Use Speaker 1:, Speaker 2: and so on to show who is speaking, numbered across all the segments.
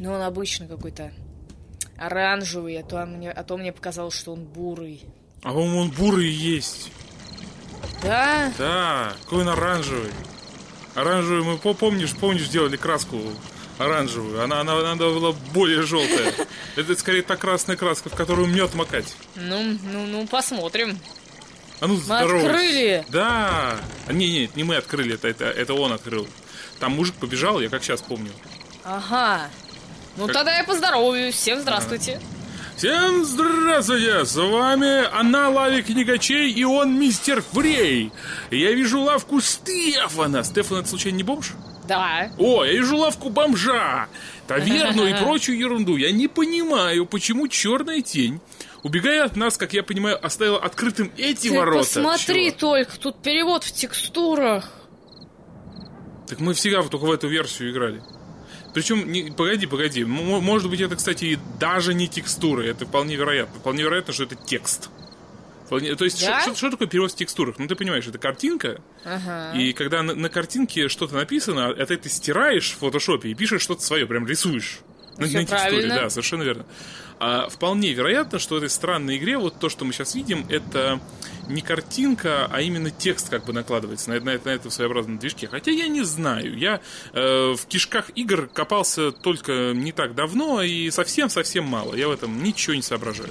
Speaker 1: Но он обычно какой-то оранжевый, а то мне показалось, что он бурый.
Speaker 2: А по-моему, он бурый и есть.
Speaker 1: Да?
Speaker 2: Да, какой он оранжевый. Оранжевый, мы помнишь, делали краску оранжевую. Она была более желтая. Это скорее та красная краска, в которую мед макать.
Speaker 1: Ну, посмотрим.
Speaker 2: А ну,
Speaker 1: Мы открыли!
Speaker 2: Да! Нет, не мы открыли, это он открыл. Там мужик побежал, я как сейчас помню.
Speaker 1: Ага. Ну, тогда я поздороваюсь. Всем здравствуйте.
Speaker 2: Всем здравствуйте! С вами Лавик Книгачей и он мистер Фрей. Я вижу лавку Стефана. Стефан, это случайно не бомж?
Speaker 1: Да.
Speaker 2: О, я вижу лавку бомжа, таверну и прочую ерунду. Я не понимаю, почему черная тень, убегая от нас, как я понимаю, оставила открытым эти ворота.
Speaker 1: Посмотри только, тут перевод в текстурах.
Speaker 2: Так мы всегда только в эту версию играли. Причем, погоди. Может быть, это, кстати, даже не текстуры. Это вполне вероятно. Вполне вероятно, что это текст. То есть,
Speaker 1: да?
Speaker 2: что такое перевод в текстурах? Ну, ты понимаешь, это картинка.
Speaker 1: Ага.
Speaker 2: И когда на картинке что-то написано, это ты стираешь в фотошопе и пишешь что-то свое, прям рисуешь. На текстуре,
Speaker 1: правильно.
Speaker 2: да, совершенно верно. А вполне вероятно, что в этой странной игре вот то, что мы сейчас видим, это не картинка, а именно текст как бы накладывается на этом своеобразном движке. Хотя я не знаю. Я в кишках игр копался только не так давно и совсем-совсем мало. Я в этом ничего не соображаю.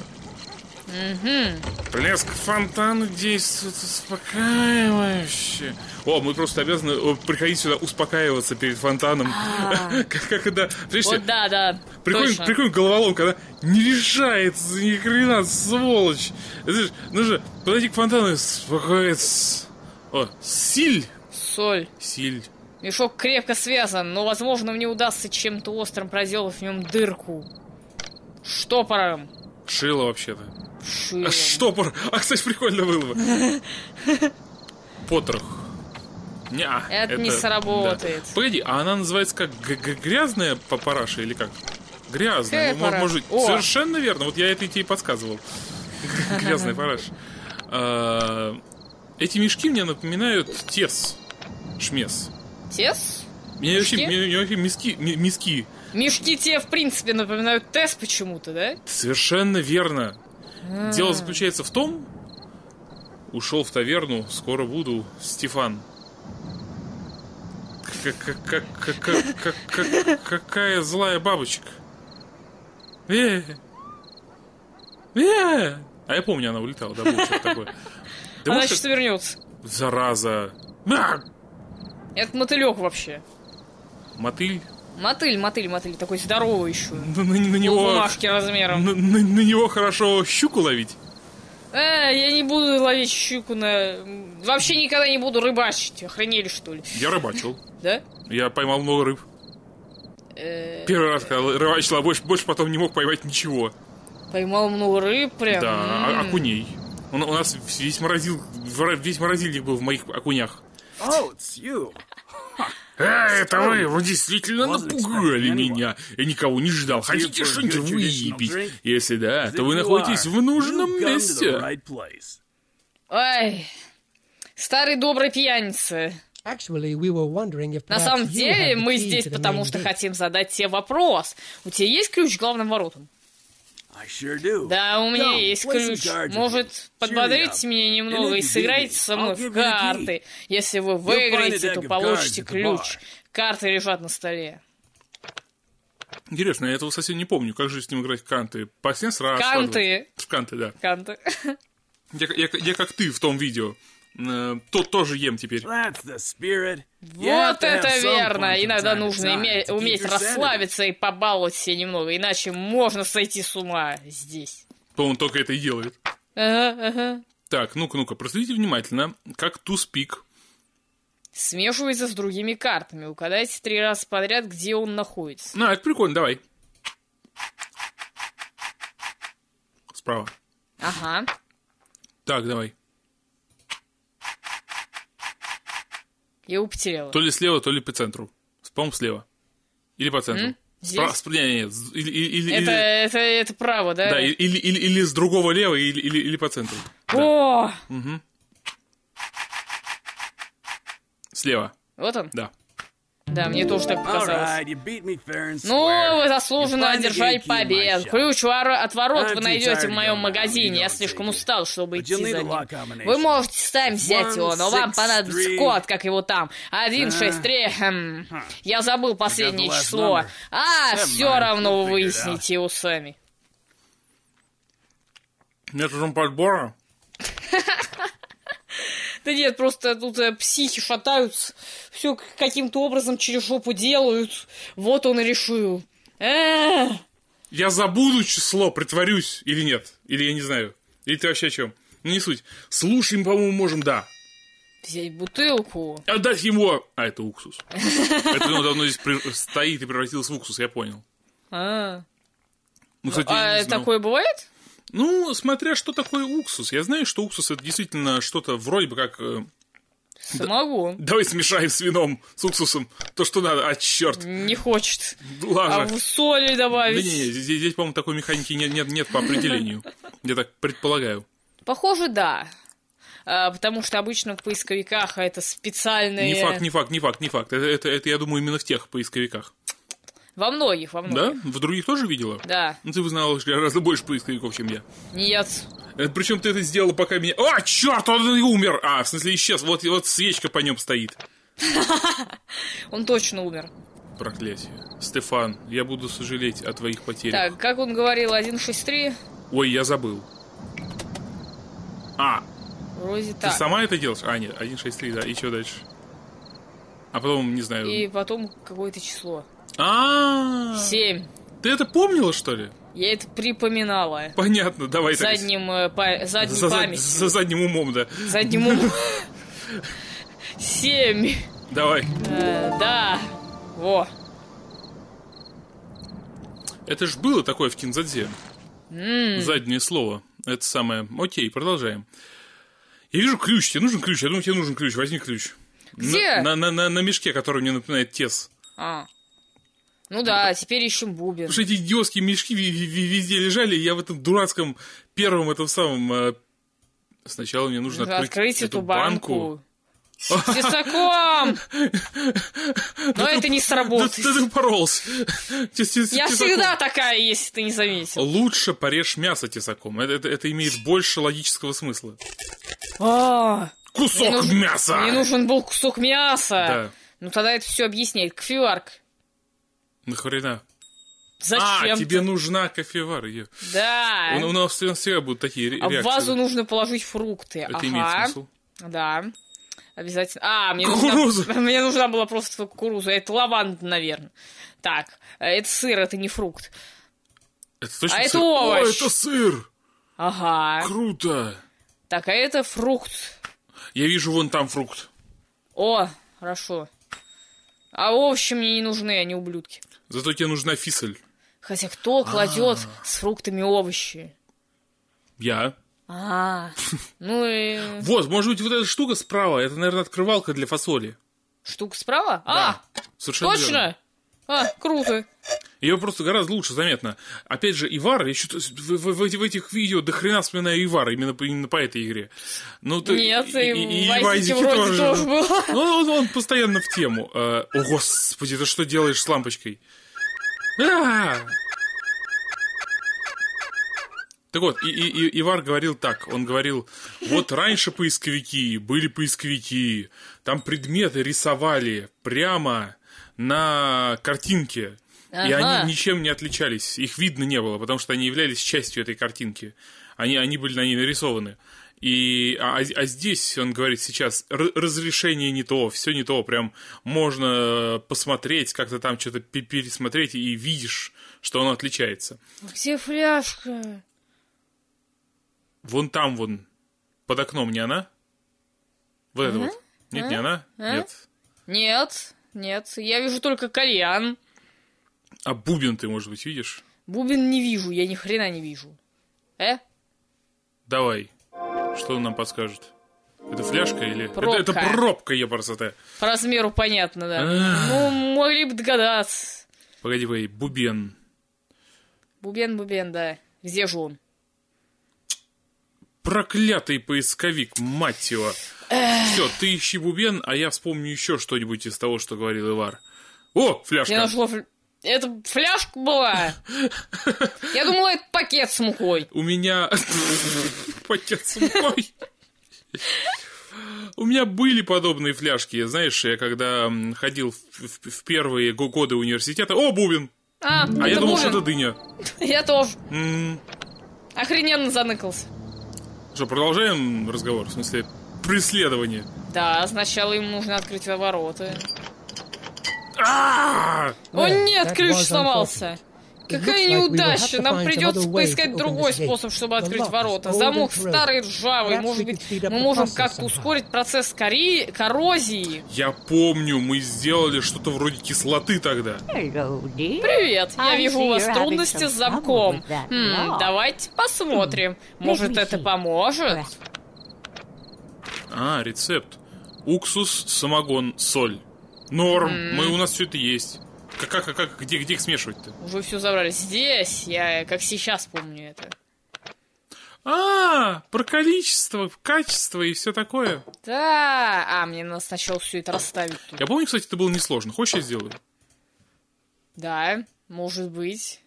Speaker 2: Плеск фонтана действует успокаивающе. О, мы просто обязаны приходить сюда успокаиваться перед фонтаном. Как это...
Speaker 1: Вот да.
Speaker 2: Приходим головоломка, она не решается ни хрена, сволочь. Нужно подойти к фонтану и успокоиться. О, соль. Силь.
Speaker 1: Мешок крепко связан, но, возможно, мне удастся чем-то острым проделать в нем дырку. Штопором.
Speaker 2: Шило вообще-то.
Speaker 1: Шилом.
Speaker 2: Штопор. Кстати, прикольно было бы. Потрох.
Speaker 1: Это не сработает.
Speaker 2: Да. Погоди, а она называется как грязная параша или как? Грязная. Может, совершенно верно. Вот я это тебе и подсказывал. Грязная параша. Эти мешки мне напоминают тес. Шмес.
Speaker 1: Тес?
Speaker 2: Мне вообще миски.
Speaker 1: Мешки тебе, в принципе, напоминают тес почему-то, да?
Speaker 2: Совершенно верно. Дело заключается в том... Ушел в таверну, скоро буду, Стефан. Какая злая бабочка. А я помню, она улетала, да, было что-то такое.
Speaker 1: Она сейчас вернется.
Speaker 2: Зараза.
Speaker 1: Это мотылек вообще.
Speaker 2: Мотыль?
Speaker 1: Мотыль, такой здоровый еще.
Speaker 2: На него...
Speaker 1: Бумажки размером.
Speaker 2: На него хорошо щуку ловить.
Speaker 1: Я не буду ловить щуку Вообще никогда не буду рыбачить. Охренели, что ли?
Speaker 2: Я рыбачил.
Speaker 1: Да?
Speaker 2: Я поймал много рыб. Первый раз, когда рыбачил, а больше потом не мог поймать ничего.
Speaker 1: Поймал много рыб прям?
Speaker 2: Да, окуней. У нас весь морозильник был в моих окунях.
Speaker 3: Oh, it's you.
Speaker 2: Это вы действительно напугали меня. Я никого не ждал. Хотите что-нибудь выпить? Если да, то вы находитесь в нужном месте.
Speaker 1: Ой, старый добрый пьяница. На самом деле, мы здесь потому, что хотим задать тебе вопрос. У тебя есть ключ к главным воротам? Да, у меня есть ключ. Может, подбодрите меня немного и сыграйте со мной в карты. Если вы выиграете, то получите ключ. Карты лежат на столе.
Speaker 2: Интересно, я этого совсем не помню. Как же с ним играть в канты? По всем сразу.
Speaker 1: Канты.
Speaker 2: В канты, да.
Speaker 1: Канты.
Speaker 2: Я как ты в том видео. Тоже ем теперь.
Speaker 1: Вот это верно! Иногда нужно уметь расслабиться и побаловать себя немного, иначе можно сойти с ума здесь.
Speaker 2: По-моему, только это и делает.
Speaker 1: Ага.
Speaker 2: Так, ну-ка, проследите внимательно, как туз-пик
Speaker 1: смешивается с другими картами. Угадайте 3 раза подряд, где он находится.
Speaker 2: Это прикольно, давай. Справа.
Speaker 1: Ага.
Speaker 2: Так, давай.
Speaker 1: Я его потеряла.
Speaker 2: То ли слева, то ли по центру. По-моему, слева. Или по центру.
Speaker 1: Здесь?
Speaker 2: Нет.
Speaker 1: Это право, да?
Speaker 2: Да, или с другого лева, или по центру.
Speaker 1: О!
Speaker 2: Да. Угу. Слева.
Speaker 1: Вот он?
Speaker 2: Да.
Speaker 1: Да, мне тоже так показалось. Ну, вы заслуженно одержали победу. Ключ от ворот вы найдете в моем магазине. Я слишком устал, чтобы идти за ним. Вы можете сами взять его, но вам понадобится код, как его там. 163. Я забыл последнее число. Все равно вы выясните его сами.
Speaker 2: Нет уже подбора?
Speaker 1: Да нет, просто тут психи шатаются, все каким-то образом через жопу делают. Вот он и решил.
Speaker 2: Я забуду число, притворюсь или нет? Или я не знаю. Или ты вообще о чем? Ну не суть. Слушаем, по-моему, можем, да.
Speaker 1: Взять бутылку.
Speaker 2: Отдать ему... это уксус. Это он давно здесь стоит и превратился в уксус, я понял. Ну, кстати,
Speaker 1: такое бывает?
Speaker 2: Ну, смотря что такое уксус. Я знаю, что уксус это действительно что-то вроде бы как...
Speaker 1: Самогон.
Speaker 2: Давай смешаем с вином, с уксусом то, что надо. Черт.
Speaker 1: Не хочет.
Speaker 2: Лажа.
Speaker 1: А соли добавить?
Speaker 2: Да не, здесь, по-моему, такой механики нет по определению. Я так предполагаю.
Speaker 1: Похоже, да. Потому что обычно в поисковиках это специальные...
Speaker 2: Не факт. Это, я думаю, именно в тех поисковиках.
Speaker 1: Во многих.
Speaker 2: Да? В других тоже видела?
Speaker 1: Да.
Speaker 2: Ну, ты узнала гораздо больше поисковиков, чем я.
Speaker 1: Нет.
Speaker 2: Причем ты это сделала, пока меня... черт, он и умер! В смысле, исчез. Вот свечка по нем стоит.
Speaker 1: Он точно умер.
Speaker 2: Проклятие. Стефан, я буду сожалеть о твоих потерях.
Speaker 1: Так, как он говорил, 163?
Speaker 2: Ой, я забыл.
Speaker 1: Вроде
Speaker 2: ты
Speaker 1: так.
Speaker 2: сама это делаешь? Нет, 163, да. И что дальше? А потом, не знаю...
Speaker 1: И потом какое-то число. 7.
Speaker 2: Ты это помнила, что ли?
Speaker 1: Я это припоминала.
Speaker 2: Понятно, давай так.
Speaker 1: Задней памятью.
Speaker 2: За задним умом, да.
Speaker 1: Задним умом. 7.
Speaker 2: Давай.
Speaker 1: Да. Во.
Speaker 2: Это ж было такое в Кинзадзе. Заднее слово. Это самое. Окей, продолжаем. Я вижу ключ. Тебе нужен ключ? Я думаю, тебе нужен ключ. Возьми ключ.
Speaker 1: Где?
Speaker 2: На мешке, который мне напоминает тес.
Speaker 1: Ну да, теперь ищем бубен.
Speaker 2: Потому что эти идиотские мешки везде лежали, и я в этом дурацком первом этом самом... Сначала мне нужно открыть эту банку.
Speaker 1: С тесаком! Но это не сработает.
Speaker 2: Ты поролся.
Speaker 1: Я всегда такая, если ты не заметил.
Speaker 2: Лучше порежь мясо тесаком. Это имеет больше логического смысла. Кусок мяса!
Speaker 1: Мне нужен был кусок мяса.
Speaker 2: Да.
Speaker 1: Ну тогда это все объясняет. Кофеварка.
Speaker 2: Нахрена?
Speaker 1: Зачем?
Speaker 2: Тебе нужна кофевар.
Speaker 1: Да.
Speaker 2: У нас всегда будут такие реакции.
Speaker 1: А в вазу нужно положить фрукты.
Speaker 2: Это имеет смысл.
Speaker 1: Да. Обязательно.
Speaker 2: Кукуруза.
Speaker 1: Мне нужна была просто кукуруза. Это лаванда, наверное. Так, это сыр, это не фрукт.
Speaker 2: Это точно сыр?
Speaker 1: Это овощ.
Speaker 2: Это сыр.
Speaker 1: Ага.
Speaker 2: Круто.
Speaker 1: Так, а это фрукт.
Speaker 2: Я вижу вон там фрукт.
Speaker 1: Хорошо. А овощи мне не нужны, они ублюдки.
Speaker 2: Зато тебе нужна фисель.
Speaker 1: Хотя кто кладет с фруктами овощи?
Speaker 2: Я.
Speaker 1: Ну и...
Speaker 2: Вот, может быть, вот эта штука справа, это, наверное, открывалка для фасоли.
Speaker 1: Штука справа?
Speaker 2: Да, совершенно
Speaker 1: точно? Верно. Круто.
Speaker 2: Ее просто гораздо лучше заметно. Опять же, Ивар, я что-то в этих видео до хрена вспоминаю Ивара, именно по этой игре.
Speaker 1: Нет, и
Speaker 2: Вайзики
Speaker 1: вроде тоже было.
Speaker 2: Ну, он постоянно в тему. О, господи, ты что делаешь с лампочкой? Так вот, и Ивар говорил так, он говорил, вот раньше были поисковики, там предметы рисовали прямо на картинке, и они ничем не отличались, их видно не было, потому что они являлись частью этой картинки, они были на ней нарисованы. А здесь, он говорит сейчас, разрешение не то, все не то, прям можно посмотреть, как-то там что-то пересмотреть, и видишь, что оно отличается.
Speaker 1: Где фляжка?
Speaker 2: Вон там, под окном, не она? Вот это вот. Нет, не она?
Speaker 1: Нет, я вижу только кальян.
Speaker 2: А бубен ты, может быть, видишь?
Speaker 1: Бубен не вижу, я ни хрена не вижу.
Speaker 2: Давай. Что он нам подскажет? Это фляжка или...
Speaker 1: Пробка.
Speaker 2: Это пробка, ебарсоте.
Speaker 1: По размеру понятно, да. Ну, могли бы догадаться.
Speaker 2: Погоди, бубен.
Speaker 1: Бубен, да. Где же он?
Speaker 2: Проклятый поисковик, мать его. Все, ты ищи бубен, а я вспомню еще что-нибудь из того, что говорил Ивар. О, фляжка.
Speaker 1: Я нашла это фляжка была. Я думала, это пакет с мукой.
Speaker 2: У меня... Пакет с мукой. У меня были подобные фляжки. Знаешь, я когда ходил в первые годы университета... О, бубен! А я думал, что это дыня.
Speaker 1: Я тоже. Охрененно заныкался.
Speaker 2: Что, продолжаем разговор? В смысле, преследование?
Speaker 1: Да, сначала им нужно открыть ворота.
Speaker 2: О
Speaker 1: нет, ключ сломался. Какая неудача! Нам придется поискать другой способ, чтобы открыть ворота. Замок старый, ржавый. Может быть, мы можем как-то ускорить процесс коррозии?
Speaker 2: Я помню, мы сделали что-то вроде кислоты тогда.
Speaker 1: Привет, я вижу у вас трудности с замком. Давайте посмотрим. Может, это поможет?
Speaker 2: Рецепт. Уксус, самогон, соль. Норм, у нас все это есть. Где их смешивать-то?
Speaker 1: Уже все забрали. Здесь, я как сейчас помню это.
Speaker 2: Про количество, качество и все такое.
Speaker 1: Да, мне надо сначала все это расставить тут.
Speaker 2: Я помню, кстати, это было несложно. Хочешь, я сделаю?
Speaker 1: Да, может быть.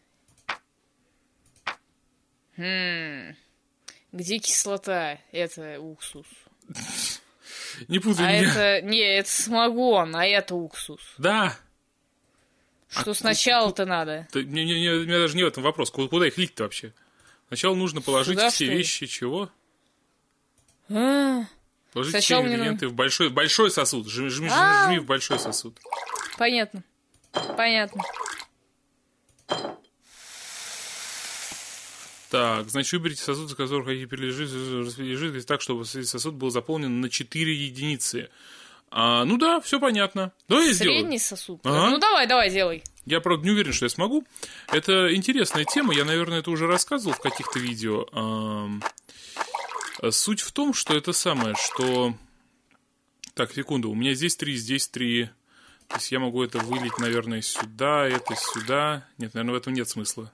Speaker 1: Где кислота? Это уксус.
Speaker 2: Не путай меня.
Speaker 1: Это самогон, а это уксус.
Speaker 2: Да.
Speaker 1: Что сначала-то надо?
Speaker 2: У меня даже не в этом вопрос. Куда их лить-то вообще? Сначала нужно положить все вещи. Чего? Положить все ингредиенты в большой сосуд. Жми в большой сосуд.
Speaker 1: Понятно.
Speaker 2: Так, значит, выберите сосуд, из которого хотите перележить, распределить жидкость так, чтобы сосуд был заполнен на 4 единицы. Ну да, все понятно. Давай я сделаю.
Speaker 1: Средний сосуд? Ну давай, делай.
Speaker 2: Я, правда, не уверен, что я смогу. Это интересная тема, я, наверное, это уже рассказывал в каких-то видео. Суть в том, что это самое, что... Так, секунду, у меня здесь 3, здесь 3. То есть я могу это вылить, наверное, сюда, это сюда. Нет, наверное, в этом нет смысла.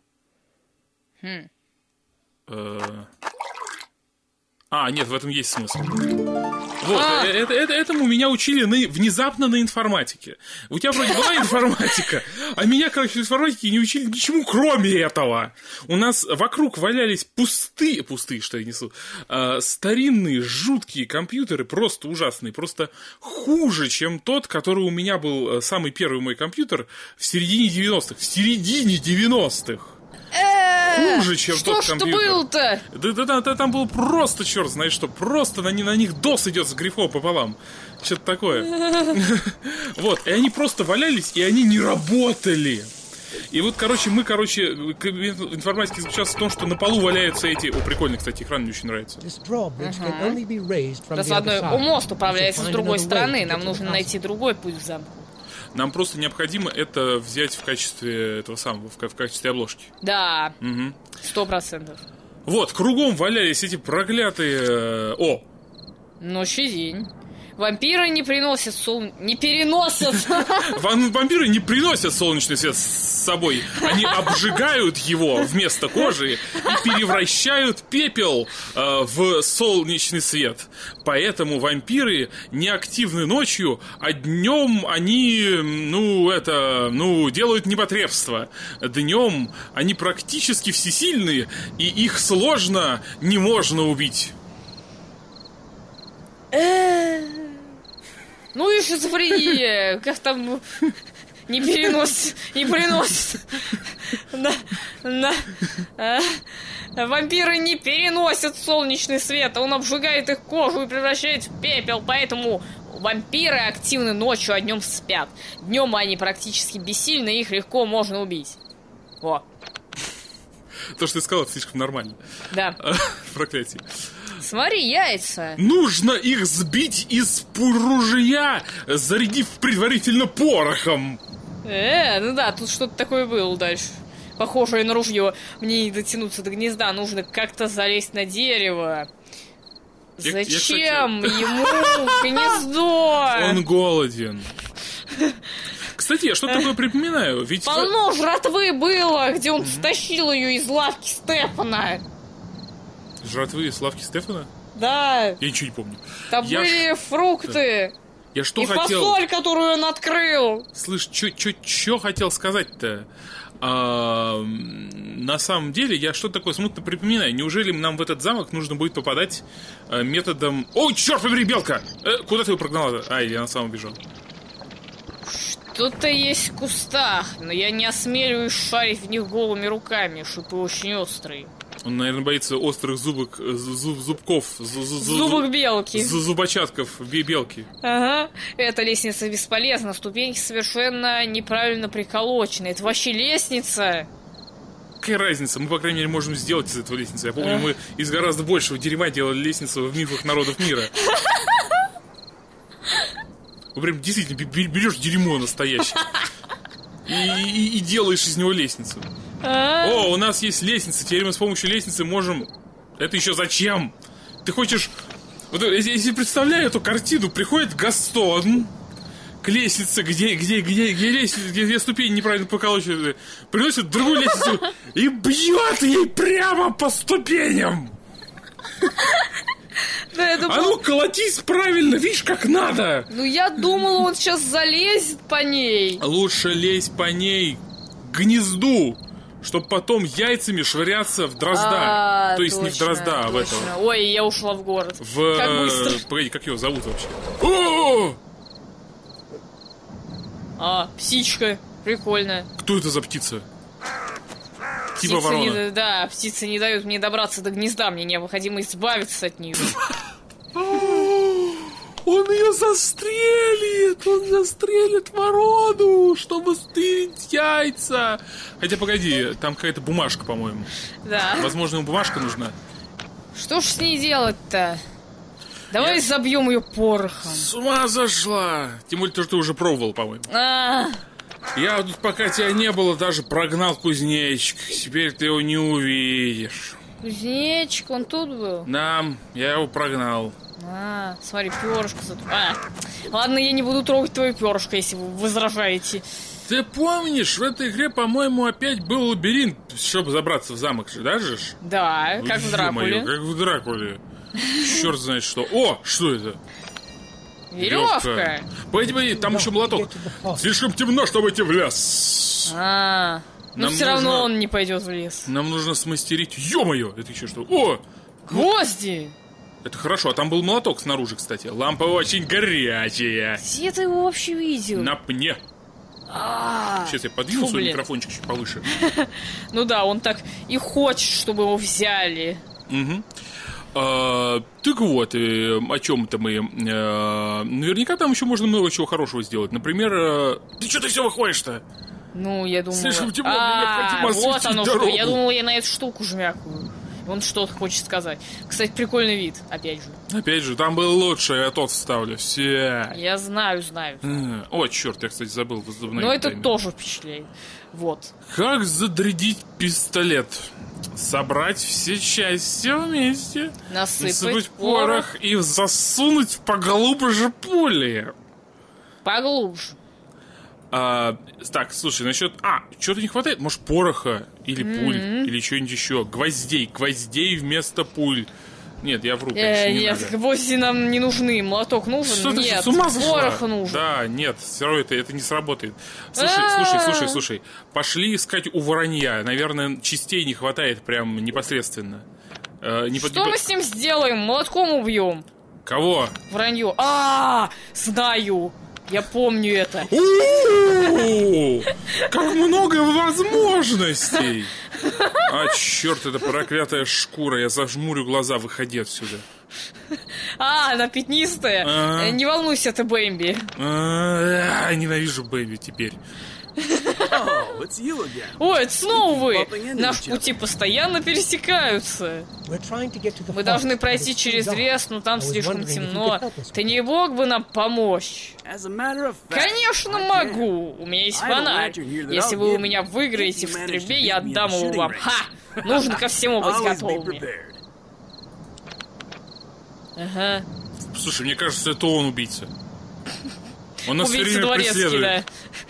Speaker 2: Нет, в этом есть смысл. Вот, этому меня учили внезапно на информатике. У тебя вроде была информатика, а меня, короче, в информатике не учили ничему, кроме этого. У нас вокруг валялись пустые, что я несу, старинные, жуткие компьютеры, просто ужасные, просто хуже, чем тот, который у меня был самый первый мой компьютер в середине 90-х. В середине 90-х! Хуже, чем тот компьютер.
Speaker 1: Что было-то?
Speaker 2: Да, там было просто, черт знает что, просто на них DOS идет с грехом пополам. Что-то такое. Вот, и они просто валялись, и они не работали. И вот, информатика заключалась в том, что на полу валяются эти... О, прикольно, кстати, экран мне очень нравится.
Speaker 1: Раскладной мост управляется с другой стороны. Нам нужно найти другой путь в замку.
Speaker 2: Нам просто необходимо это взять в качестве этого самого, в качестве обложки.
Speaker 1: Да, 100%.
Speaker 2: Вот, кругом валялись эти проклятые...
Speaker 1: Ночь и день. Вампиры не приносят не переносят.
Speaker 2: Вампиры не приносят солнечный свет с собой. Они обжигают его вместо кожи и превращают пепел в солнечный свет. Поэтому вампиры не активны ночью, а днем они, делают непотребство. Днем они практически всесильны, и их сложно, не можно убить.
Speaker 1: Ну и шизофрения, как там не приносит. Вампиры не переносят солнечный свет, он обжигает их кожу и превращает в пепел, поэтому вампиры активны ночью, а днем спят. Днем они практически бессильны, их легко можно убить. Во.
Speaker 2: То, что ты сказал, это слишком нормально.
Speaker 1: Да.
Speaker 2: Проклятие.
Speaker 1: Смотри, яйца.
Speaker 2: Нужно их сбить из ружья, зарядив предварительно порохом.
Speaker 1: Ну да, тут что-то такое было дальше. Похожее на ружье. Мне не дотянуться до гнезда, нужно как-то залезть на дерево. Зачем ему гнездо?
Speaker 2: Он голоден. Кстати, я что-то такое припоминаю. Ведь
Speaker 1: полно жратвы было, где он стащил ее из лавки Стефана.
Speaker 2: Жратвы из лавки Стефана?
Speaker 1: Да.
Speaker 2: Я ничего не помню.
Speaker 1: Там были фрукты.
Speaker 2: Я что
Speaker 1: и
Speaker 2: хотел...
Speaker 1: фасоль, которую он открыл.
Speaker 2: Слышь, чё хотел сказать-то? На самом деле, я что-то такое смутно припоминаю. Неужели нам в этот замок нужно будет попадать методом... Ой, черт побери, белка! Куда ты его прогнала? Ай, я на самом бежал.
Speaker 1: Что-то есть в кустах, но я не осмеливаюсь шарить в них голыми руками, шипы очень острые.
Speaker 2: Он, наверное, боится острых зубков.
Speaker 1: Зубок белки.
Speaker 2: Зубочатков белки.
Speaker 1: Ага. Эта лестница бесполезна. Ступеньки совершенно неправильно приколочены. Это вообще лестница.
Speaker 2: Какая разница? Мы, по крайней мере, можем сделать из этого лестницу. Я помню, мы из гораздо большего дерьма делали лестницу в мифах народов мира. Вы прям действительно берешь дерьмо настоящее и делаешь из него лестницу. О, у нас есть лестница. Теперь мы с помощью лестницы можем... Это еще зачем? Ты хочешь... Вот, если представляю эту картину, приходит Гастон к лестнице, где ступени неправильно поколочены, приносит другую лестницу и бьет ей прямо по ступеням.
Speaker 1: Да,
Speaker 2: а ну, колотись правильно, видишь, как надо.
Speaker 1: Ну, я думала, он сейчас залезет по ней.
Speaker 2: Лучше лезь по ней к гнезду, чтобы потом яйцами швыряться в дрозда. То есть точно, не в дрозда, а в этого.
Speaker 1: Ой, я ушла в город. Как быстро.
Speaker 2: Погоди, как его зовут вообще? О!
Speaker 1: Птичка. Прикольная.
Speaker 2: Кто это за птица? Типа ворона.
Speaker 1: Да, птицы не дают мне добраться до гнезда. Мне необходимо избавиться от нее.
Speaker 2: Он ее застрелит! Он застрелит ворону, чтобы стырить яйца! Хотя, погоди, там какая-то бумажка, по-моему.
Speaker 1: Да.
Speaker 2: Возможно, ему бумажка нужна.
Speaker 1: Что ж с ней делать-то? Давай забьем ее порохом.
Speaker 2: С ума зашла! Тем более, то, что ты уже пробовал, по-моему. Я тут, пока тебя не было, даже прогнал кузнечик. Теперь ты его не увидишь.
Speaker 1: Кузнечик, он тут был?
Speaker 2: Да, я его прогнал.
Speaker 1: Смотри, перышко. Ладно, я не буду трогать твое перышко, если вы возражаете.
Speaker 2: Ты помнишь, в этой игре, по-моему, опять был лабиринт, чтобы забраться в замок же, да же?
Speaker 1: Да, как в Дракуле.
Speaker 2: Как в Дракуле. Черт знает что. О, что это?
Speaker 1: Веревка.
Speaker 2: Погоди, там еще молоток. Слишком темно, чтобы идти в лес.
Speaker 1: Но все равно он не пойдет в лес.
Speaker 2: Нам нужно смастерить. Ё-моё, это еще что? О!
Speaker 1: Гвозди!
Speaker 2: Это хорошо, а там был молоток снаружи, кстати. Лампа очень горячая.
Speaker 1: Где ты его вообще видел?
Speaker 2: На пне. Сейчас я подвину свой микрофончик чуть повыше.
Speaker 1: Ну да, он так и хочет, чтобы его взяли.
Speaker 2: Так вот, о чем-то мы. Наверняка там еще можно много чего хорошего сделать. Например, ты что ты все выходишь-то?
Speaker 1: Ну, я думала...
Speaker 2: Слишком темно, мне необходимо осветить
Speaker 1: вот оно
Speaker 2: дорогу.
Speaker 1: что, я думала, я на эту штуку жмякаю. Он что-то хочет сказать. Кстати, прикольный вид, опять же.
Speaker 2: Опять же, там был лучше, я тот вставлю. Все.
Speaker 1: Я знаю.
Speaker 2: О, черт, я, кстати, забыл возобновить.
Speaker 1: Но это тоже впечатляет. Вот.
Speaker 2: Как задрядить пистолет? Собрать все части вместе,
Speaker 1: насыпать
Speaker 2: порох и засунуть поглубже пули.
Speaker 1: Поглубже.
Speaker 2: Так, слушай, насчет... что-то не хватает? Может, пороха или пуль, или что-нибудь еще. Гвоздей вместо пуль. Нет, я вру, конечно, не надо.
Speaker 1: Гвозди нам не нужны, молоток нужен?
Speaker 2: Что
Speaker 1: нет,
Speaker 2: с ума зашла?
Speaker 1: Порох нужен.
Speaker 2: Да, нет, все равно это не сработает. Слушай, пошли искать у воронья. Наверное, частей не хватает прям непосредственно.
Speaker 1: Что мы с ним сделаем? Молотком убьем.
Speaker 2: Кого?
Speaker 1: Воронье. Знаю. Я помню это.
Speaker 2: Как много возможностей! Черт, это проклятая шкура. Я зажмурю глаза, выходи отсюда.
Speaker 1: Она пятнистая. Не волнуйся, это Бэмби.
Speaker 2: Ненавижу Бэмби теперь.
Speaker 1: Ой, это снова вы! Наши пути постоянно пересекаются. Мы должны пройти через лес, но там слишком темно. Ты не мог бы нам помочь? Конечно могу! У меня есть фонарь. Если вы у меня выиграете в стрельбе, я отдам его вам. Нужно ко всему быть готовыми. Ага.
Speaker 2: Слушай, мне кажется, это он убийца. Он нас все время преследует.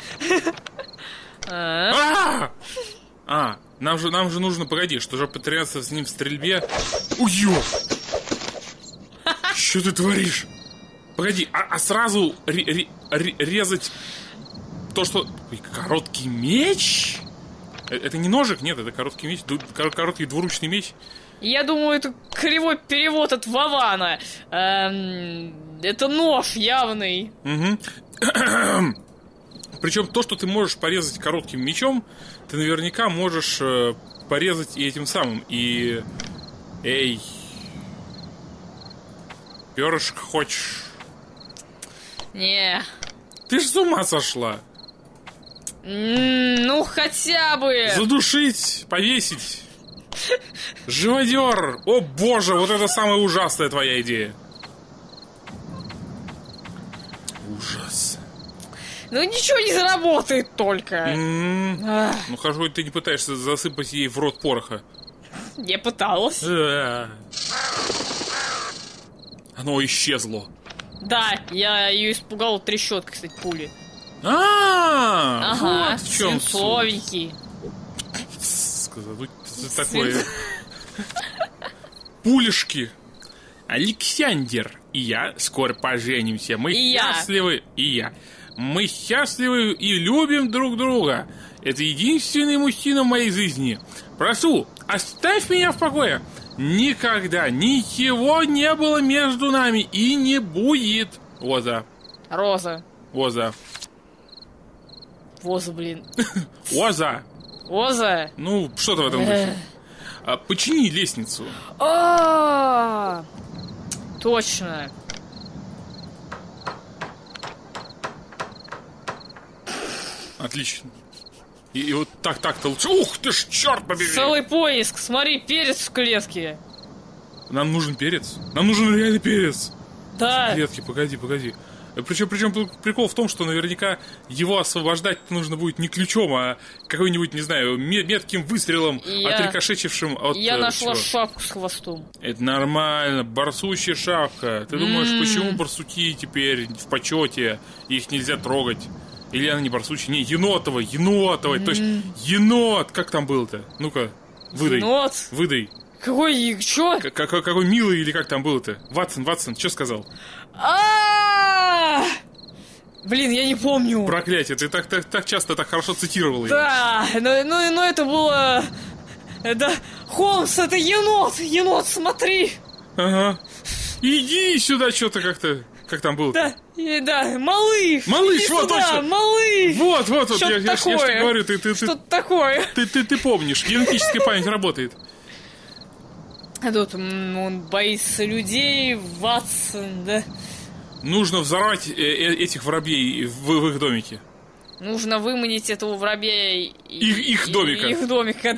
Speaker 2: Нам же нужно, погоди, чтобы потрясться с ним в стрельбе. Что ты творишь? Погоди, а сразу резать то, что... Короткий меч? Это не ножик? Нет, это короткий меч. Короткий двуручный меч.
Speaker 1: Я думаю, это кривой перевод от Вована. Это нож явный.
Speaker 2: Угу. Причем то, что ты можешь порезать коротким мечом, ты наверняка можешь порезать и этим самым. И... Эй... Перышко хочешь?
Speaker 1: Не.
Speaker 2: Ты ж с ума сошла.
Speaker 1: Ну, хотя бы.
Speaker 2: Задушить, повесить. Живодер. О боже, вот это самая ужасная твоя идея. Ужас.
Speaker 1: Ну, ничего не заработает только.
Speaker 2: Ну, хорошо, ты не пытаешься засыпать ей в рот пороха.
Speaker 1: Я пыталась.
Speaker 2: Оно исчезло.
Speaker 1: Да, я ее испугал трещоткой, кстати, пули.
Speaker 2: Ага, вот в чем
Speaker 1: свинцовенький.
Speaker 2: Такое. Пулешки. Александр и я скоро поженимся. Мы счастливы. И я. Мы счастливы и любим друг друга. Это единственный мужчина в моей жизни. Прошу, оставь меня в покое. Никогда ничего не было между нами и не будет. Воза.
Speaker 1: Роза.
Speaker 2: Воза.
Speaker 1: Воза, блин.
Speaker 2: Оза.
Speaker 1: Оза.
Speaker 2: Ну, что-то в этом духе. Почини лестницу.
Speaker 1: Точно.
Speaker 2: Отлично. И вот так-то лучше. Ух ты ж, черт побери!
Speaker 1: Целый поиск. Смотри, перец в клетке.
Speaker 2: Нам нужен перец? Нам нужен реальный перец.
Speaker 1: Да.
Speaker 2: В клетке, погоди. Причем прикол в том, что наверняка его освобождать нужно будет не ключом, а какой-нибудь, не знаю, метким выстрелом, отрикошечившим от...
Speaker 1: Я нашла шапку с хвостом.
Speaker 2: Это нормально, барсучья шапка. Ты думаешь, почему барсуки теперь в почете, их нельзя трогать? Или она не барсучья? Не, енотовая, то есть енот, как там был-то? Ну-ка, выдай.
Speaker 1: Енот?
Speaker 2: Выдай.
Speaker 1: Какой, чё?
Speaker 2: Какой милый или как там было-то? Ватсон, что сказал?
Speaker 1: Блин, я не помню.
Speaker 2: Проклятие, ты так часто так хорошо цитировал его.
Speaker 1: Да, но это было... Да, Холмс, это енот, смотри.
Speaker 2: Ага. Иди сюда, что-то как-то... Как там было?
Speaker 1: Да, малыш.
Speaker 2: Малыш, вот точно.
Speaker 1: Малыш.
Speaker 2: Вот, я же тебе говорю,
Speaker 1: Что-то такое.
Speaker 2: Ты помнишь, генетическая память работает.
Speaker 1: А тут он боится людей, Ватсон, да?
Speaker 2: Нужно взорвать этих воробей в их домике.
Speaker 1: Нужно выманить этого воробья
Speaker 2: их домика.
Speaker 1: Их домика,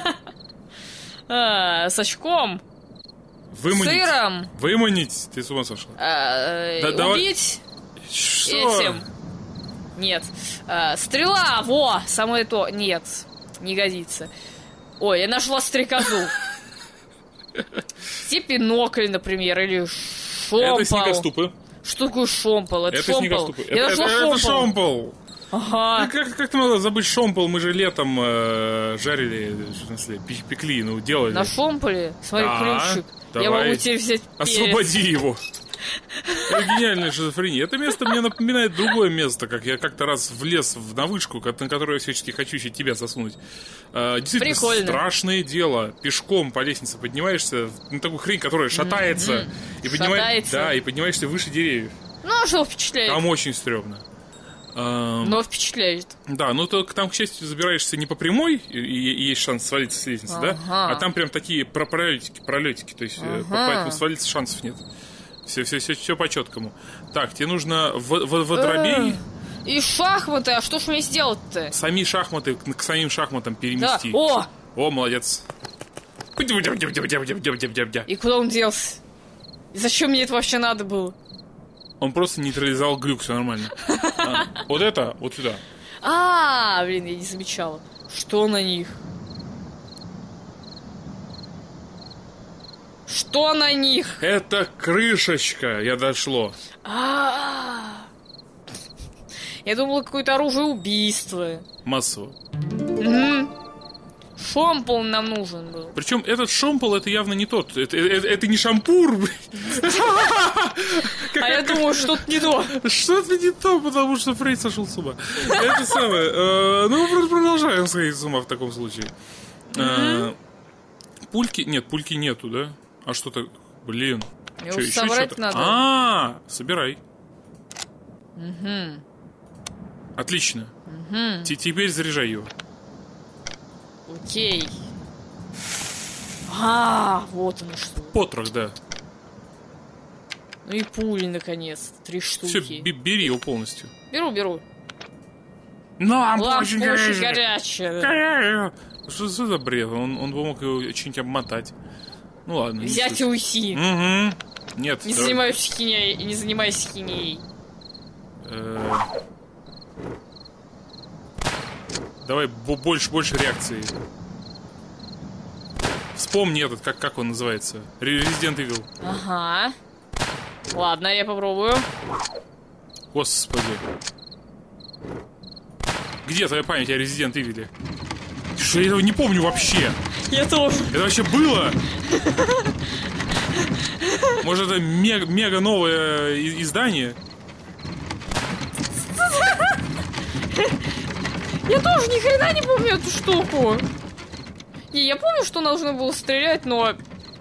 Speaker 1: да. С очком.
Speaker 2: Выманить.
Speaker 1: Сыром.
Speaker 2: Выманить? Ты с ума сошла?
Speaker 1: Убить.
Speaker 2: Что?
Speaker 1: Этим. Нет. Стрела, во, самое то. Нет, не годится. Ой, я нашла стрекозу. Типа бинокль, например, или шомпол.
Speaker 2: Это снегоступы.
Speaker 1: Что такое шомпол? Это шомпол.
Speaker 2: Снегоступы.
Speaker 1: Я нашла шомпол.
Speaker 2: Это шомпол.
Speaker 1: Ага.
Speaker 2: Как ты могла забыть шомпол? Мы же летом жарили, в смысле, пекли, делали.
Speaker 1: На шомполе? Смотри, ключик.
Speaker 2: Давай.
Speaker 1: Я могу тебе взять перец.
Speaker 2: Освободи его. Это гениальная шизофрения. Это место мне напоминает другое место, как я как-то раз влез на вышку, на которую я всячески хочу еще тебя засунуть. Действительно,
Speaker 1: прикольно.
Speaker 2: Страшное дело. Пешком по лестнице поднимаешься на такую хрень, которая шатается. И поднимаешься выше деревьев.
Speaker 1: Ну, а что впечатляет?
Speaker 2: Там очень стрёмно.
Speaker 1: Но впечатляет.
Speaker 2: Да, но ты там, к счастью, забираешься не по прямой, и есть шанс свалиться с лестницы, да? А там прям такие пролетики, то есть поэтому свалиться шансов нет. Все по четкому. Так, тебе нужно водоробей.
Speaker 1: И шахматы, а что ж мне сделать-то?
Speaker 2: Сами шахматы к самим шахматам перенести.
Speaker 1: Да.
Speaker 2: О, молодец.
Speaker 1: И куда он делся? И зачем мне это вообще надо было?
Speaker 2: Он просто нейтрализовал глюк, все нормально. Вот это, вот сюда.
Speaker 1: Блин, я не замечала. Что на них? Что на них?
Speaker 2: Это крышечка, я дошло.
Speaker 1: Я думала, какое-то оружие убийства.
Speaker 2: Массово.
Speaker 1: Шомпол нам нужен был.
Speaker 2: Причем этот шомпол, это явно не тот. Это не шампур,
Speaker 1: А я думаю, что-то не то.
Speaker 2: Что-то не то, потому что Фрейд сошел с ума. Это самое. Ну, продолжаем сходить с ума в таком случае. Пульки? Нет, пульки нету, да? А что-то... Блин.
Speaker 1: Его собрать надо.
Speaker 2: Собирай. Отлично. Теперь заряжай его.
Speaker 1: Окей. Вот оно что.
Speaker 2: Потрох, да.
Speaker 1: Ну и пули, наконец. 3 штуки.
Speaker 2: Все, бери его полностью.
Speaker 1: Беру.
Speaker 2: Лампа
Speaker 1: очень горячая.
Speaker 2: Что за бред? Он бы мог его что-нибудь обмотать. Ну ладно.
Speaker 1: Взять и уйти.
Speaker 2: Нет.
Speaker 1: Не занимаюсь хинеей и не занимаюсь хинеей.
Speaker 2: Давай больше реакции. Вспомни этот, как он называется. Resident Evil.
Speaker 1: Ага. Ладно, я попробую.
Speaker 2: Господи. Где твоя память о Resident Evil? Что я этого не помню вообще.
Speaker 1: Я тоже.
Speaker 2: Это вообще было? Может, это мега новое издание?
Speaker 1: Я тоже ни хрена не помню эту штуку. Не, я помню, что нужно было стрелять, но...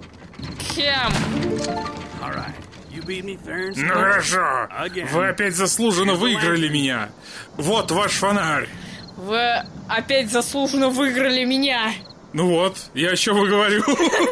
Speaker 2: Ну хорошо. Вы опять заслуженно выиграли меня. Вот ваш фонарь.
Speaker 1: Вы опять заслуженно выиграли меня.
Speaker 2: Ну вот, я о чем и говорю.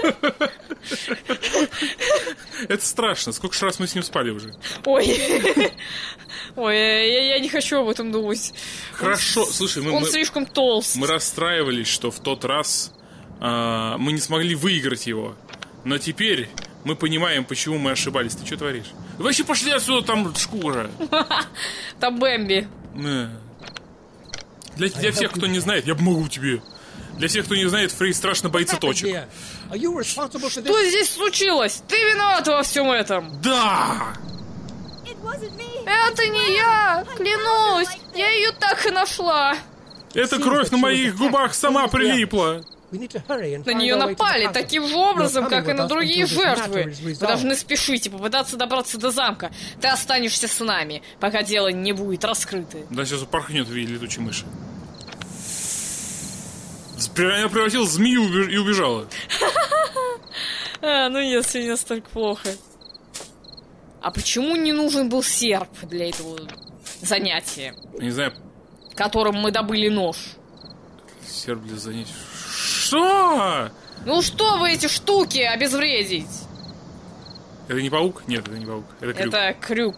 Speaker 2: Это страшно. Сколько ж раз мы с ним спали уже?
Speaker 1: Ой, я не хочу об этом думать.
Speaker 2: Хорошо, слушай,
Speaker 1: он слишком толст.
Speaker 2: Мы расстраивались, что в тот раз мы не смогли выиграть его. Но теперь мы понимаем, почему мы ошибались. Ты что творишь? Вообще пошли отсюда, там шкура.
Speaker 1: Там Бэмби.
Speaker 2: Для всех, кто не знает, я помогу тебе. Для всех, кто не знает, Фрей страшно боится точек.
Speaker 1: Что здесь случилось? Ты виноват во всем этом.
Speaker 2: Да!
Speaker 1: Это не я, клянусь. Я ее так и нашла.
Speaker 2: Эта кровь на моих губах сама прилипла.
Speaker 1: На нее напали таким же образом, как и на другие жертвы. Вы должны спешить и попытаться добраться до замка. Ты останешься с нами, пока дело не будет раскрыто.
Speaker 2: Да, сейчас упорхнет в виде летучей мыши. Она превратилась в змею и убежала.
Speaker 1: Ну если не настолько плохо. А почему не нужен был серп для этого занятия?
Speaker 2: Не знаю.
Speaker 1: Которым мы добыли нож.
Speaker 2: Серп для занятия. Что?
Speaker 1: Ну чтобы эти штуки обезвредить?
Speaker 2: Это не паук? Нет, это не паук. Это крюк.
Speaker 1: Это крюк.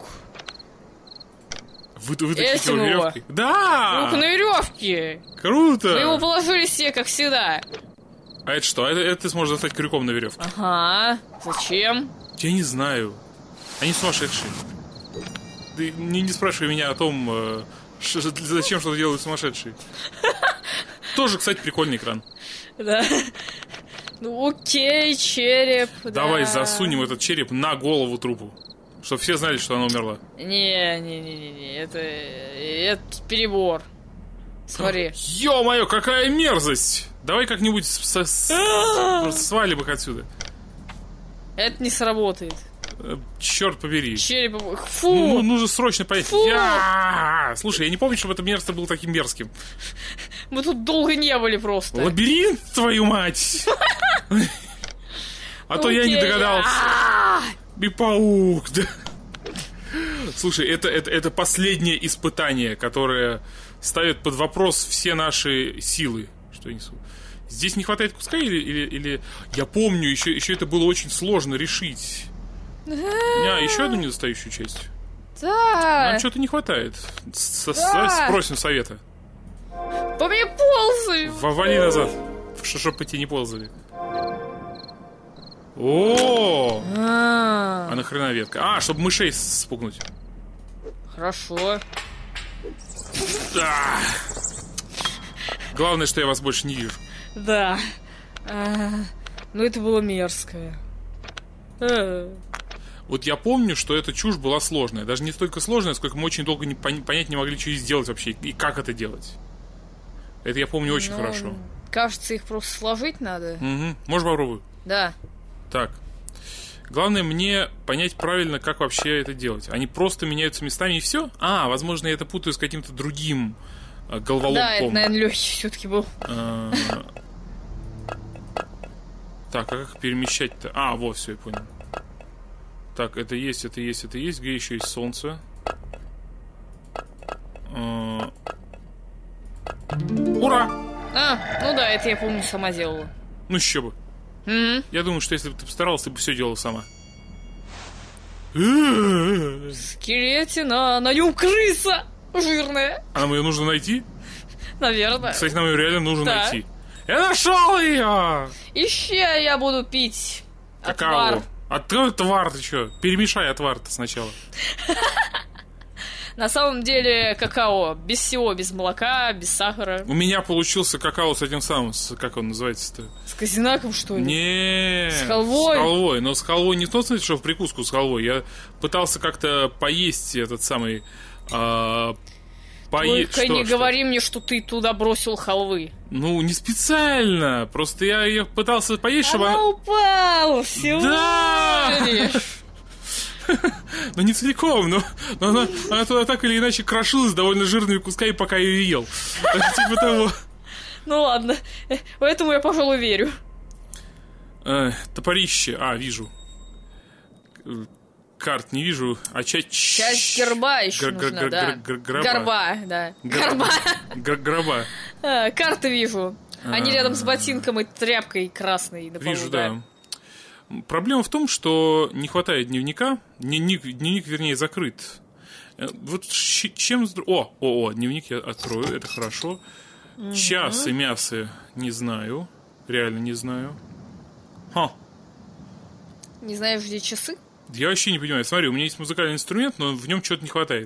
Speaker 2: Вытащить его веревкой? Да!
Speaker 1: Крюк на веревке.
Speaker 2: Круто!
Speaker 1: Мы его положили себе, как всегда.
Speaker 2: А это что? Это ты сможешь достать крюком на веревке.
Speaker 1: Ага. Зачем?
Speaker 2: Я не знаю. Они сумасшедшие. Ты не спрашивай меня о том, зачем что-то делают сумасшедшие. Тоже, кстати, прикольный экран.
Speaker 1: Да. Ну окей, череп.
Speaker 2: Давай засунем этот череп на голову трупу. Чтобы все знали, что она умерла.
Speaker 1: Не, это перебор. Смотри.
Speaker 2: Ё-моё, какая мерзость! Давай как-нибудь свалим их отсюда.
Speaker 1: Это не сработает.
Speaker 2: Черт побери.
Speaker 1: Череп. Фу!
Speaker 2: Нужно срочно поехать. Слушай, я не помню, чтобы это место было таким мерзким.
Speaker 1: Мы тут долго не были просто.
Speaker 2: Лабиринт, твою мать! А то я не догадался. И паук, да. Слушай, это последнее испытание, которое ставит под вопрос все наши силы. Что я несу? Здесь не хватает куска или... Я помню, еще это было очень сложно решить. Еще одну недостающую часть.
Speaker 1: Да.
Speaker 2: Нам что-то не хватает. Спросим совета.
Speaker 1: По мне ползай.
Speaker 2: Вали назад, чтобы по тебе не ползали. О! А нахрена ветка? Чтобы мышей спугнуть.
Speaker 1: Хорошо.
Speaker 2: Главное, что я вас больше не вижу.
Speaker 1: Да. Ну это было мерзко.
Speaker 2: Вот я помню, что эта чушь была сложная. Даже не столько сложная, сколько мы очень долго понять не могли, что сделать вообще и как это делать. Это я помню очень хорошо.
Speaker 1: Кажется, их просто сложить надо.
Speaker 2: Угу. Может, попробую?
Speaker 1: Да.
Speaker 2: Так. Главное мне понять правильно, как вообще это делать. Они просто меняются местами и все? А, возможно, я это путаю с каким-то другим головоломком.
Speaker 1: Да, это, наверное, легкий все-таки был.
Speaker 2: Так, а как перемещать-то? А, вот, все, я понял. Так, это есть, это есть, это есть. Где еще есть солнце? Ура!
Speaker 1: Ну да, это я помню, сама делала.
Speaker 2: Ну еще бы. Я думаю, что если бы ты постаралась, ты бы все делала сама.
Speaker 1: Скелетина, на нем крыса жирная.
Speaker 2: А нам ее нужно найти?
Speaker 1: Наверное.
Speaker 2: Кстати, нам ее реально нужно найти. Я нашел ее!
Speaker 1: Ищи, я буду пить
Speaker 2: какао. Отвар ты что? Перемешай отвар-то сначала.
Speaker 1: На самом деле какао без всего, без молока, без сахара.
Speaker 2: У меня получился какао с этим самым, как он называется-то?
Speaker 1: С казинаком, что ли?
Speaker 2: Не,
Speaker 1: с халвой.
Speaker 2: С халвой, но с халвой не в том смысле, что в прикуску с халвой. Я пытался как-то поесть этот самый...
Speaker 1: Только не говори мне, что ты туда бросил халвы.
Speaker 2: Ну, не специально. Просто я ее пытался поесть, чтобы...
Speaker 1: Она упала всего.
Speaker 2: Да! Ну, не целиком, но она туда так или иначе крошилась довольно жирными кусками, пока я ее ел. Типа того.
Speaker 1: Ну ладно, поэтому я, пожалуй, верю.
Speaker 2: Топорище. А, вижу. Карт не вижу, а
Speaker 1: часть герба еще нужна, да. Горба, да.
Speaker 2: Гроба.
Speaker 1: Карты вижу. Они рядом с ботинком и тряпкой красной на полу.
Speaker 2: Вижу, да. Проблема в том, что не хватает дневника. Дневник, вернее, закрыт. Вот чем... дневник я открою, это хорошо. Час и мясо не знаю. Реально не знаю.
Speaker 1: Не знаешь, где часы?
Speaker 2: Я вообще не понимаю. Смотри, у меня есть музыкальный инструмент, но в нем чего-то не хватает.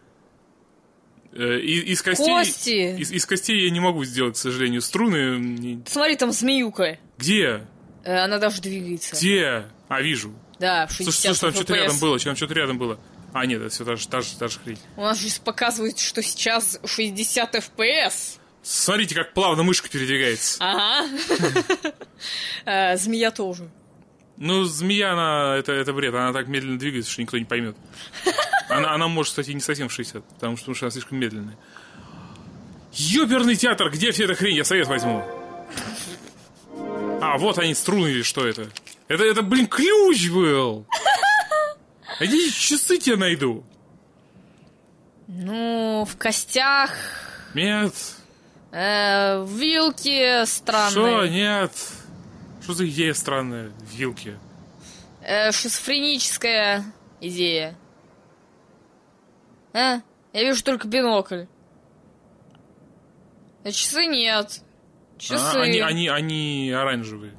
Speaker 2: Из костей...
Speaker 1: Кости!
Speaker 2: Из костей я не могу сделать, к сожалению, струны.
Speaker 1: Смотри, там змеюка.
Speaker 2: Где?
Speaker 1: Она даже двигается.
Speaker 2: Где? А, вижу.
Speaker 1: Да, в 60
Speaker 2: Слушай, там что-то рядом было, там было. А, нет, это все та же хрень.
Speaker 1: У нас же показывает, что сейчас 60 FPS.
Speaker 2: Смотрите, как плавно мышка передвигается.
Speaker 1: Ага. Змея тоже.
Speaker 2: Ну, змея, это бред, она так медленно двигается, что никто не поймет. Она может, кстати, не совсем в 60, потому что она слишком медленная. Ёперный театр, где вся эта хрень? Я совет возьму. А, вот они, струны или что это? Это, блин, ключ был! Иди, часы тебе найду.
Speaker 1: Ну, в костях...
Speaker 2: Нет.
Speaker 1: Вилки странные.
Speaker 2: Что? Нет. Что за идея странная? Вилки.
Speaker 1: Шизофреническая идея. Я вижу только бинокль. А часы нет. Часы.
Speaker 2: Они оранжевые.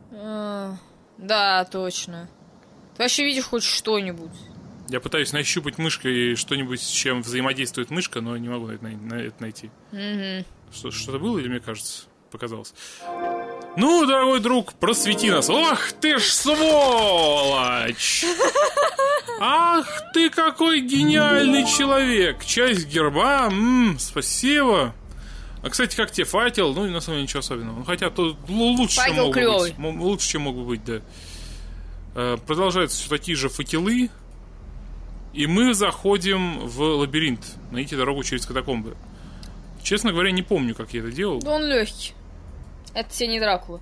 Speaker 1: Да, точно. Ты вообще видишь хоть что-нибудь?
Speaker 2: Я пытаюсь нащупать мышкой что-нибудь, с чем взаимодействует мышка, но не могу это найти. Что-то было или мне кажется? Показалось. Ну, дорогой друг, просвети нас. Ох ты ж сволочь! Ах ты какой гениальный человек! Часть герба, спасибо. А, кстати, как тебе факел? Ну, на самом деле, ничего особенного. Ну, хотя то лучше, чем мог бы быть. Лучше, чем мог бы быть, да. Продолжаются все такие же факелы. И мы заходим в лабиринт. Найти дорогу через катакомбы. Честно говоря, не помню, как я это делал.
Speaker 1: Да он легкий. Это тебе не Дракула.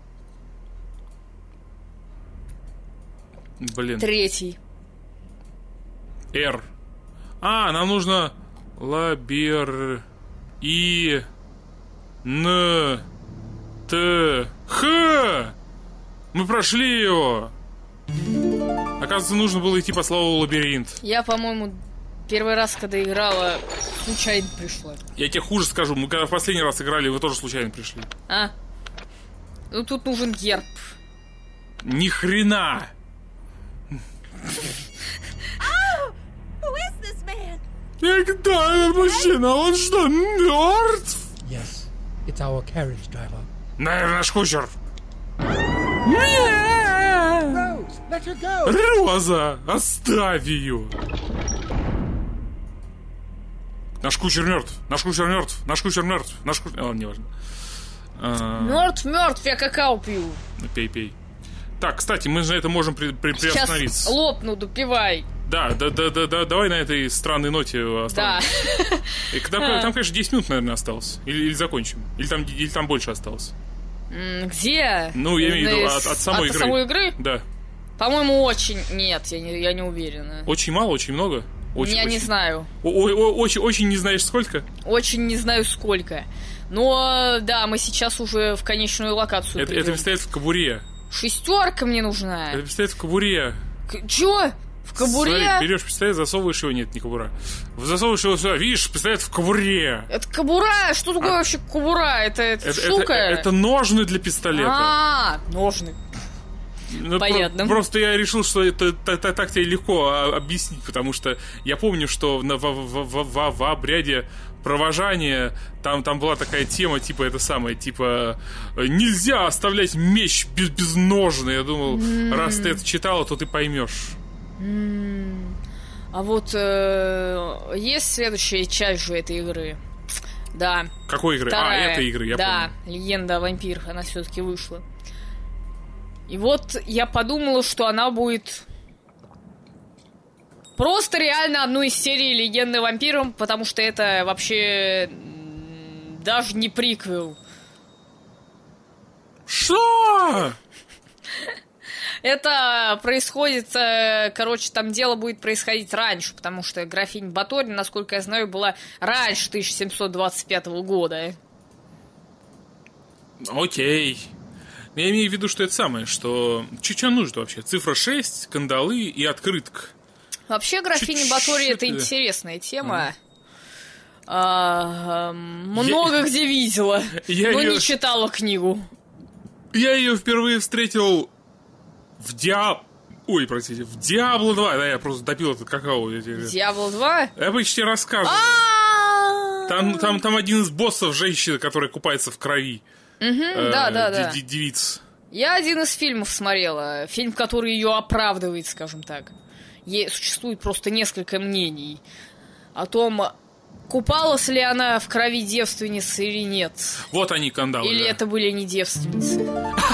Speaker 2: Блин.
Speaker 1: Третий.
Speaker 2: R. А, нам нужно И Н Т Х. Мы прошли его. Оказывается, нужно было идти по слову лабиринт.
Speaker 1: Я, по-моему, первый раз, когда играла, случайно пришла.
Speaker 2: Я тебе хуже скажу, мы когда в последний раз играли, вы тоже случайно пришли.
Speaker 1: Ну тут нужен герб.
Speaker 2: Ни хрена! Кто этот мужчина? Он что, мертв?
Speaker 3: Yes, it's our carriage driver.
Speaker 2: Наверное, наш кучер.
Speaker 3: Rose, let her go.
Speaker 2: Роза, оставь ее. Наш кучер мертв. Наш кучер мертв. Наш кучер мертв. Ладно, неважно.
Speaker 1: Мертв, я какао пью.
Speaker 2: Пей. Так, кстати, мы же на это можем приостановиться.
Speaker 1: Сейчас лопну, допивай.
Speaker 2: Да, давай на этой странной ноте остановимся. Да. Там, конечно, 10 минут, наверное, осталось. Или закончим. Или там больше осталось.
Speaker 1: Где?
Speaker 2: Ну, я имею в виду от самой игры.
Speaker 1: От самой игры?
Speaker 2: Да.
Speaker 1: По-моему, очень... Нет, я не уверена.
Speaker 2: Очень мало, очень много?
Speaker 1: Я не знаю.
Speaker 2: Очень не знаешь сколько?
Speaker 1: Очень не знаю сколько. Но, да, мы сейчас уже в конечную локацию
Speaker 2: это представляет в кобуре.
Speaker 1: 6 мне нужна.
Speaker 2: Это представляет в кобуре.
Speaker 1: Чё? В кобуре?
Speaker 2: Смотри, берешь пистолет, засовываешь его, нет, не кобура. Засовываешь его сюда, видишь, пистолет в кобуре.
Speaker 1: Это кобура? Что такое вообще кобура? Это штука?
Speaker 2: Это ножны для пистолета.
Speaker 1: Ножны.
Speaker 2: Ну,
Speaker 1: понятно.
Speaker 2: Просто я решил, что это так тебе легко объяснить, потому что я помню, что в обряде провожания там была такая тема, типа это самое, типа нельзя оставлять меч без ножны. Я думал, раз ты это читала, то ты поймешь.
Speaker 1: А вот есть следующая часть же этой игры. Да.
Speaker 2: Какой игры?
Speaker 1: Вторая.
Speaker 2: Этой игры, я помню.
Speaker 1: Да, Легенда о вампирах, она все-таки вышла. И вот я подумала, что она будет просто реально одной из серий Легенды о вампирах, потому что это вообще даже не приквел.
Speaker 2: Что?
Speaker 1: Это происходит, короче, там дело будет происходить раньше, потому что графиня Батори, насколько я знаю, была раньше 1725 года.
Speaker 2: Окей. Я имею в виду, что это самое, что... Что нужно вообще? Цифра 6, кандалы и открытка.
Speaker 1: Вообще, графиня Батори — это интересная тема. Много где видела, но не читала книгу.
Speaker 2: Я ее впервые встретил в Диабло 2. Да, я просто допил этот какао.
Speaker 1: Диабло 2?
Speaker 2: Я почти рассказывал. Там один из боссов женщина, которая купается в крови. Да. Девица.
Speaker 1: Я один из фильмов смотрела. Фильм, который ее оправдывает, скажем так. Существует просто несколько мнений о том, купалась ли она в крови девственницы или нет.
Speaker 2: Вот они, кандалы.
Speaker 1: Или это были не девственницы.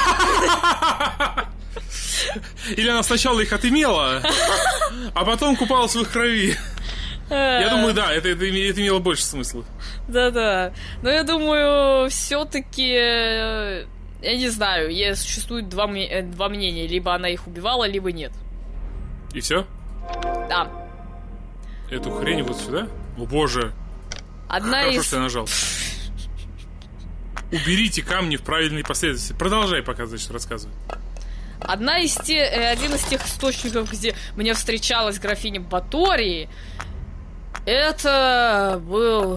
Speaker 2: Или она сначала их отымела, а потом купалась в их крови. Я думаю, да, это имело больше смысла.
Speaker 1: Да. Но я думаю, все-таки, я не знаю, существует два мнения. Либо она их убивала, либо нет.
Speaker 2: И все?
Speaker 1: Да.
Speaker 2: Эту хрень вот сюда? О боже.
Speaker 1: Хорошо,
Speaker 2: что я нажал. Уберите камни в правильной последовательности. Продолжай пока, значит, рассказывай.
Speaker 1: Один из тех источников, где мне встречалась графиня Батори, это был...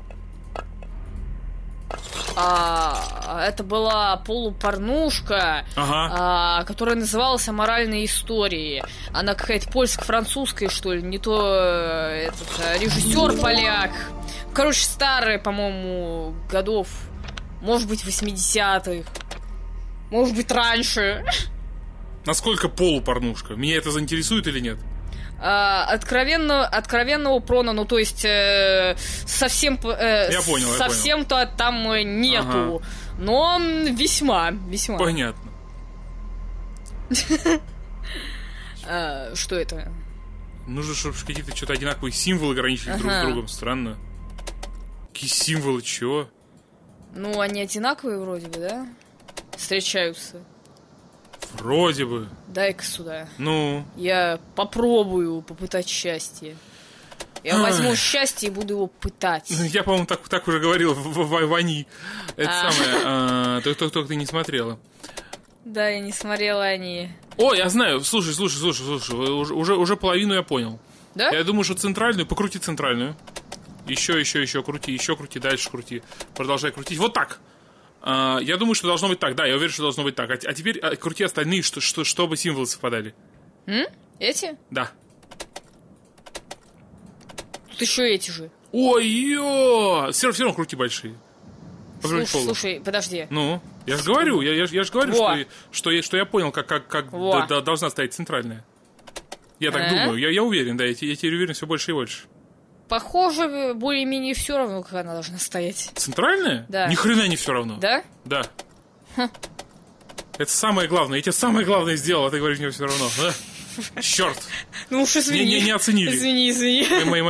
Speaker 1: это была полупорнушка, которая называлась «Аморальные истории». Она какая-то польско-французская, что ли, не то режиссер поляк. Короче, старая, по-моему, годов, может быть, 80-х, может быть, раньше.
Speaker 2: Насколько полупорнушка? Меня это заинтересует или нет?
Speaker 1: Откровенного прона, ну то есть совсем
Speaker 2: я понял.
Speaker 1: Совсем-то там нету, но весьма.
Speaker 2: Понятно.
Speaker 1: Что это?
Speaker 2: Нужно, чтобы какие-то что-то одинаковые символы граничили друг с другом. Странно. Какие символы, чего?
Speaker 1: Ну, они одинаковые вроде бы, да? Встречаются.
Speaker 2: Вроде бы.
Speaker 1: Дай-ка сюда.
Speaker 2: Ну?
Speaker 1: Я попробую попытать счастье. Я возьму счастье и буду его пытать.
Speaker 2: Я, по-моему, так уже говорил в Ани. Это самое. Только ты не смотрела.
Speaker 1: Да, я не смотрела Ани.
Speaker 2: О, я знаю. Слушай. Уже половину я понял.
Speaker 1: Да?
Speaker 2: Я думаю, что центральную. Покрути центральную. Еще крути, дальше крути. Продолжай крутить. Вот так. Я думаю, что должно быть так. Да, я уверен, что должно быть так. А теперь крути остальные, чтобы символы совпадали.
Speaker 1: Эти?
Speaker 2: Да.
Speaker 1: Тут еще эти же.
Speaker 2: Ой-ё! Все равно крути большие.
Speaker 1: Слушай, подожди.
Speaker 2: Ну, я же говорю, что я понял, как должна стоять центральная. Я так думаю, я уверен, да, я теперь уверен все больше и больше.
Speaker 1: похоже, более-менее все равно, как она должна стоять.
Speaker 2: Центральная?
Speaker 1: Да.
Speaker 2: Ни хрена не все равно.
Speaker 1: Да?
Speaker 2: Да. Это самое главное. Я тебе самое главное сделал, а ты говоришь, мне все равно. Черт.
Speaker 1: Ну уж извини.
Speaker 2: Не оценили.
Speaker 1: Извини.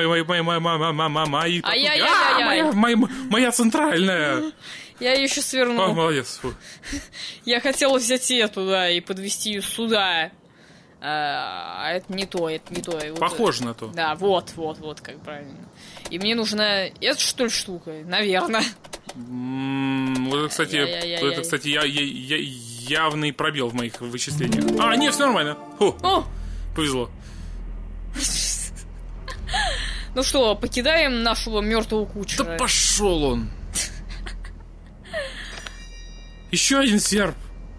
Speaker 2: Моя центральная.
Speaker 1: Я ее еще сверну.
Speaker 2: О, молодец. Фу.
Speaker 1: Я хотела взять эту, да, и подвести ее сюда. А это не то, это не то.
Speaker 2: Похоже на то.
Speaker 1: Да, вот, как правильно. И мне нужна эта, что ли, штука? Наверное.
Speaker 2: Вот это, кстати, явный пробел в моих вычислениях. А, нет, все нормально. Фу. Повезло.
Speaker 1: Ну что, покидаем нашего мертвого кучера?
Speaker 2: Да пошел он. Еще один серп.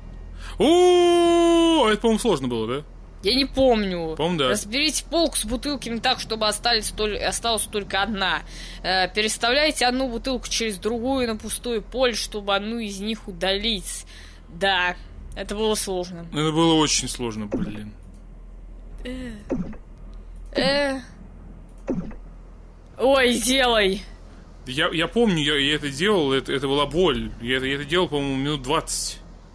Speaker 2: О, это, по-моему, сложно было, да?
Speaker 1: Я не помню.
Speaker 2: По-моему, да.
Speaker 1: Разберите полку с бутылками так, чтобы осталась только одна. Переставляйте одну бутылку через другую на пустое поле, чтобы одну из них удалить. Да, это было сложно.
Speaker 2: Это было очень сложно, блин.
Speaker 1: Ой, делай.
Speaker 2: Я помню, я это делал, это была боль. Я это делал, по-моему, минут 20.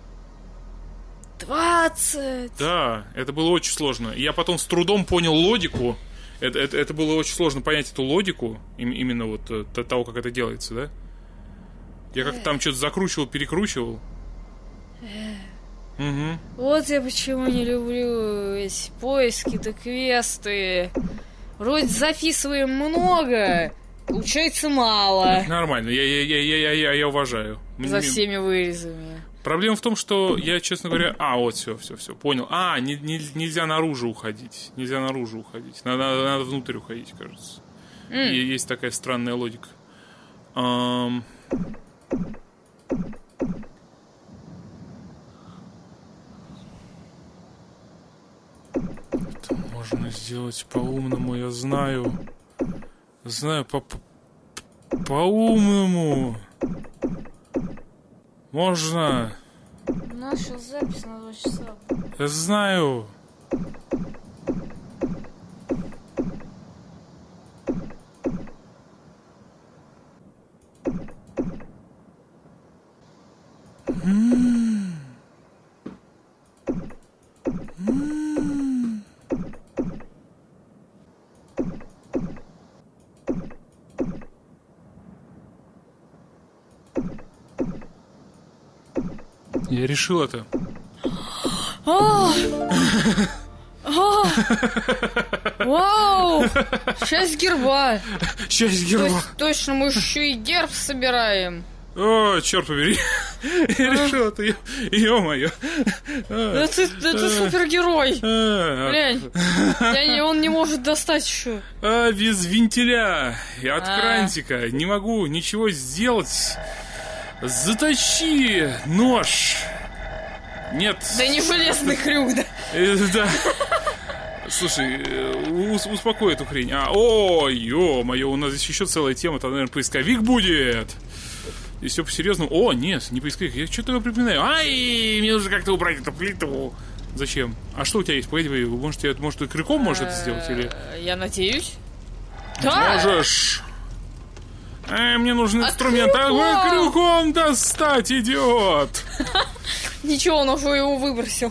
Speaker 1: 20?
Speaker 2: Да, это было очень сложно. Я потом с трудом понял логику. Это было очень сложно понять эту логику. Именно вот того, как это делается, да? Я как-то там что-то закручивал, перекручивал. Угу.
Speaker 1: Вот я почему не люблю эти поиски да квесты. Вроде записываем много, получается мало.
Speaker 2: Нормально, я уважаю.
Speaker 1: За всеми вырезами.
Speaker 2: Проблема в том, что я, честно говоря... вот, все, понял. Нельзя наружу уходить. Надо внутрь уходить, кажется. И есть такая странная логика. Это можно сделать по-умному, я знаю. Знаю, по-умному. Можно.
Speaker 1: У нас сейчас запись на 2 часа.
Speaker 2: Я знаю. Я решил это.
Speaker 1: Вау! Часть герба.
Speaker 2: Часть герба.
Speaker 1: Точно, мы еще и герб собираем.
Speaker 2: О, черт побери. Я решил это, ё-моё.
Speaker 1: Да ты супергерой. Глянь, он не может достать еще.
Speaker 2: Без вентиля и от крантика не могу ничего сделать. Заточи нож. Нет.
Speaker 1: Да не железный крюк, да.
Speaker 2: Да. Слушай, успокой эту хрень. Ё-моё, у нас здесь еще целая тема. Там, наверное, поисковик будет. И все по-серьезному. Нет, не поисковик. Я что-то его припоминаю. Мне нужно как-то убрать эту плиту. Зачем? А что у тебя есть? Погоди, может, ты крюком можешь это сделать? Или...
Speaker 1: Я надеюсь. Да.
Speaker 2: Можешь. Мне нужен инструмент. Крюком достать, идиот.
Speaker 1: Ничего, он уже его выбросил.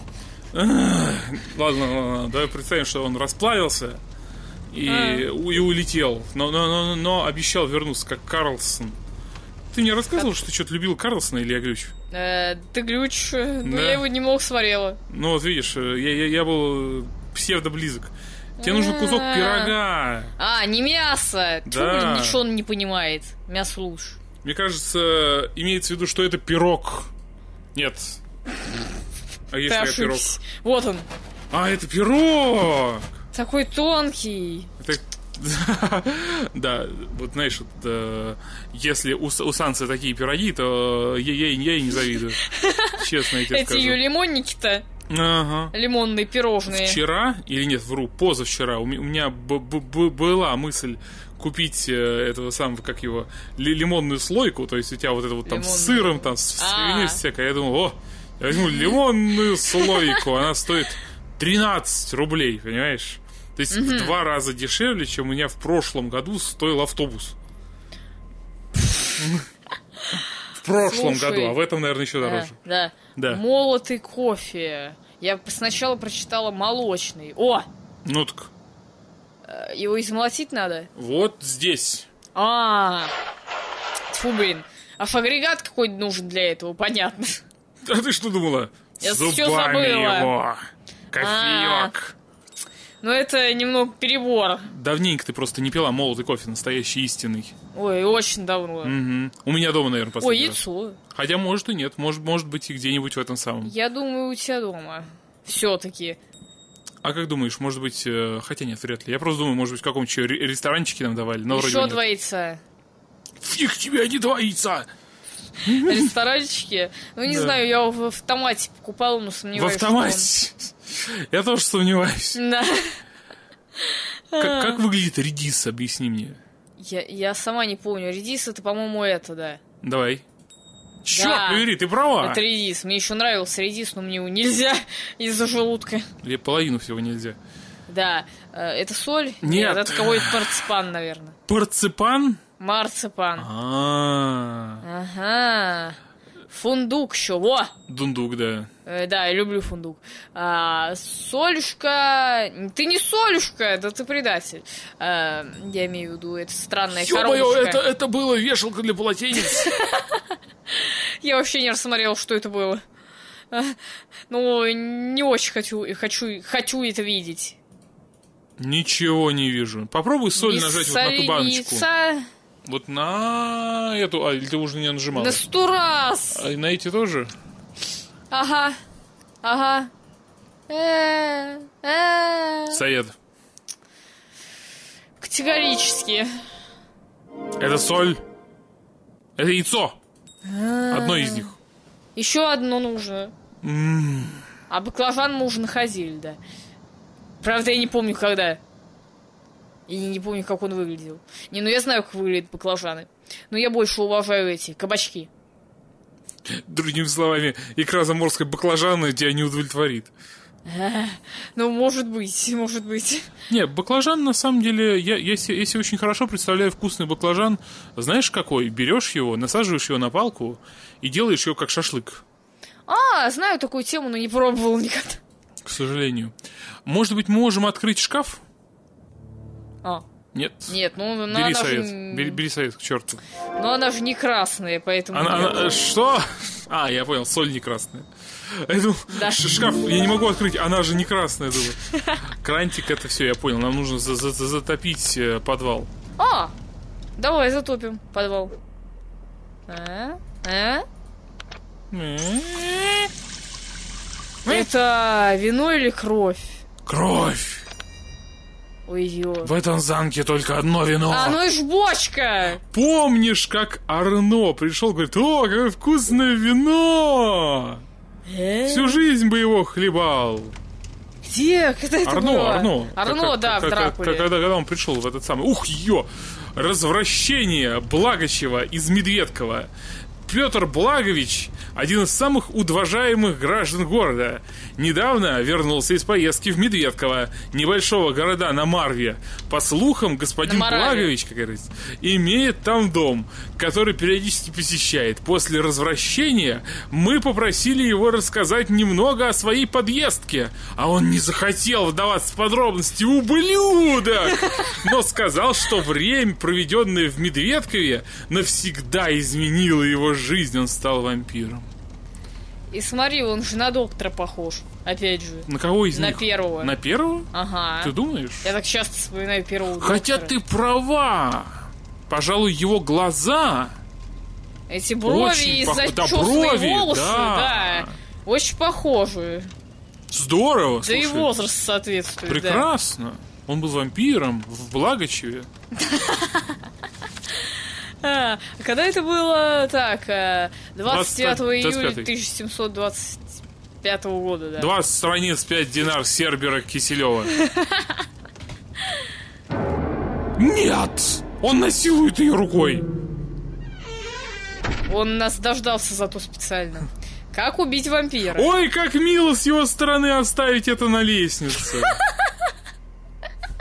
Speaker 2: Ладно, давай представим, что он расплавился и улетел. Но обещал вернуться, как Карлсон. Ты мне рассказывал, что ты что-то любил Карлсона, или я глюч?
Speaker 1: Ты глюч, но я его немного смотрела.
Speaker 2: Ну вот видишь, я был псевдоблизок. Тебе нужен кусок пирога.
Speaker 1: Не мясо.
Speaker 2: Да.
Speaker 1: Ничего он не понимает. Мясо лучше.
Speaker 2: Мне кажется, имеется в виду, что это пирог. Нет. А если это пирог?
Speaker 1: Вот он.
Speaker 2: Это пирог.
Speaker 1: Такой тонкий.
Speaker 2: Да, вот знаешь, если у Сансы такие пироги, то я ей не завидую. Честно я тебе скажу.
Speaker 1: Эти ее лимонники-то. Лимонные пирожные.
Speaker 2: Вчера, или нет, вру, позавчера у меня была мысль купить этого самого, как его, лимонную слойку, то есть у тебя вот это вот там с сыром, там с свининой всякой. Я думал, я возьму лимонную слойку, она стоит 13 рублей, понимаешь? То есть в 2 раза дешевле, чем у меня в прошлом году стоил автобус. В прошлом году, а в этом, наверное, еще дороже.
Speaker 1: Да. Молотый кофе. Я сначала прочитала молочный. О!
Speaker 2: Ну так.
Speaker 1: Его измолотить надо?
Speaker 2: Вот здесь.
Speaker 1: Тьфу, блин. А агрегат какой-то нужен для этого, понятно.
Speaker 2: А ты что думала?
Speaker 1: Я
Speaker 2: Зубами
Speaker 1: все забыла.
Speaker 2: его. Кофеек.
Speaker 1: Ну, это немного перебор.
Speaker 2: Давненько ты просто не пила молотый кофе, настоящий, истинный.
Speaker 1: Ой, очень давно.
Speaker 2: Угу. У меня дома, наверное, последний раз.
Speaker 1: Яйцо.
Speaker 2: Хотя, может, и нет. Может быть, и где-нибудь в этом самом.
Speaker 1: Я думаю, у тебя дома. Все-таки.
Speaker 2: А как думаешь, может быть... Хотя нет, вряд ли. Я просто думаю, может быть, в каком-то ресторанчике нам давали. Но
Speaker 1: еще 2 яйца.
Speaker 2: Фиг тебе, не 2 яйца!
Speaker 1: Ресторанчики? Ну, не знаю, я в автомате покупала, но сомневаюсь.
Speaker 2: В автомате? Я тоже сомневаюсь.
Speaker 1: Да.
Speaker 2: Как выглядит редис, объясни мне.
Speaker 1: Я сама не помню. Редис это, по-моему, это, да.
Speaker 2: Давай. Черт побери, ты права.
Speaker 1: Это редис. Мне еще нравился редис, но мне его нельзя из-за желудка.
Speaker 2: Или половину всего нельзя.
Speaker 1: Да. Это соль?
Speaker 2: Нет.
Speaker 1: Это какой-то марципан, наверное.
Speaker 2: Марципан?
Speaker 1: Марципан. Ага. Фундук еще, во!
Speaker 2: Дундук, да.
Speaker 1: Да, я люблю фундук. Солюшка... Ты не солюшка, да ты предатель. Я имею в виду, это странная коробочка.
Speaker 2: Это было вешалка для полотенец.
Speaker 1: Я вообще не рассмотрела, что это было. Ну, не очень хочу это видеть.
Speaker 2: Ничего не вижу. Попробуй соль нажать вот на ту баночку. Вот на эту... или ты уже не нажимала?
Speaker 1: На 100 раз!
Speaker 2: А на эти тоже?
Speaker 1: Ага.
Speaker 2: Совет.
Speaker 1: Категорически.
Speaker 2: Это соль. Это яйцо. Одно из них.
Speaker 1: Еще одно нужно. А баклажан мы уже находили, да. Правда, я не помню, когда. И не помню, как он выглядел. Ну я знаю, как выглядят баклажаны. Но я больше уважаю эти кабачки.
Speaker 2: Другими словами, икра заморской баклажана тебя не удовлетворит.
Speaker 1: Ну, может быть.
Speaker 2: Не, баклажан, на самом деле, я себе очень хорошо представляю вкусный баклажан. Знаешь, какой? Берешь его, насаживаешь его на палку и делаешь его как шашлык.
Speaker 1: Знаю такую тему, но не пробовал никогда.
Speaker 2: К сожалению. Может быть, мы можем открыть шкаф? Нет?
Speaker 1: Нет, ну...
Speaker 2: Бери совет. Бери совет, к черту.
Speaker 1: Но она же не красная, поэтому...
Speaker 2: Что? Я понял, соль не красная.
Speaker 1: Да.
Speaker 2: Шкаф я не могу открыть, она же не красная, думаю. Крантик, это все, я понял. Нам нужно затопить подвал.
Speaker 1: Давай затопим подвал. Это вино или кровь?
Speaker 2: Кровь!
Speaker 1: Ой-ё.
Speaker 2: В этом замке только одно вино.
Speaker 1: Ну и ж бочка!
Speaker 2: Помнишь, как Арно пришел, говорит: о, какое вкусное вино! Всю жизнь бы его хлебал.
Speaker 1: Где? Когда это было?
Speaker 2: Арно,
Speaker 1: да, в Дракуле.
Speaker 2: Когда он пришел в этот самый... Развращение Благочева из Медведкова. Петр Благович, один из самых уважаемых граждан города, недавно вернулся из поездки в Медведково, небольшого города на Марве. По слухам, господин Благович, как говорится, имеет там дом, который периодически посещает. После развращения мы попросили его рассказать немного о своей подъездке, а он не захотел вдаваться в подробности, ублюдок! Но сказал, что время, проведенное в Медведкове, навсегда изменило его жизнь, он стал вампиром.
Speaker 1: И смотри, он же на доктора похож. Опять же.
Speaker 2: На кого из них?
Speaker 1: На первого.
Speaker 2: На первого?
Speaker 1: Ага.
Speaker 2: Ты думаешь?
Speaker 1: Я так часто вспоминаю первого доктора.
Speaker 2: Хотя ты права. Пожалуй, его глаза...
Speaker 1: Эти брови и зачесанные волосы, да. Очень похожи.
Speaker 2: Здорово,
Speaker 1: да
Speaker 2: слушай.
Speaker 1: И возраст соответствует.
Speaker 2: Прекрасно. Да. Он был вампиром в Благочеве.
Speaker 1: Когда это было? Так, 29 июля 1725 года, да.
Speaker 2: 20 страниц, 5 динар Сербера Киселева. Нет! Он насилует ее рукой.
Speaker 1: Он нас дождался зато специально. Как убить вампира?
Speaker 2: Ой, как мило с его стороны оставить это на лестнице.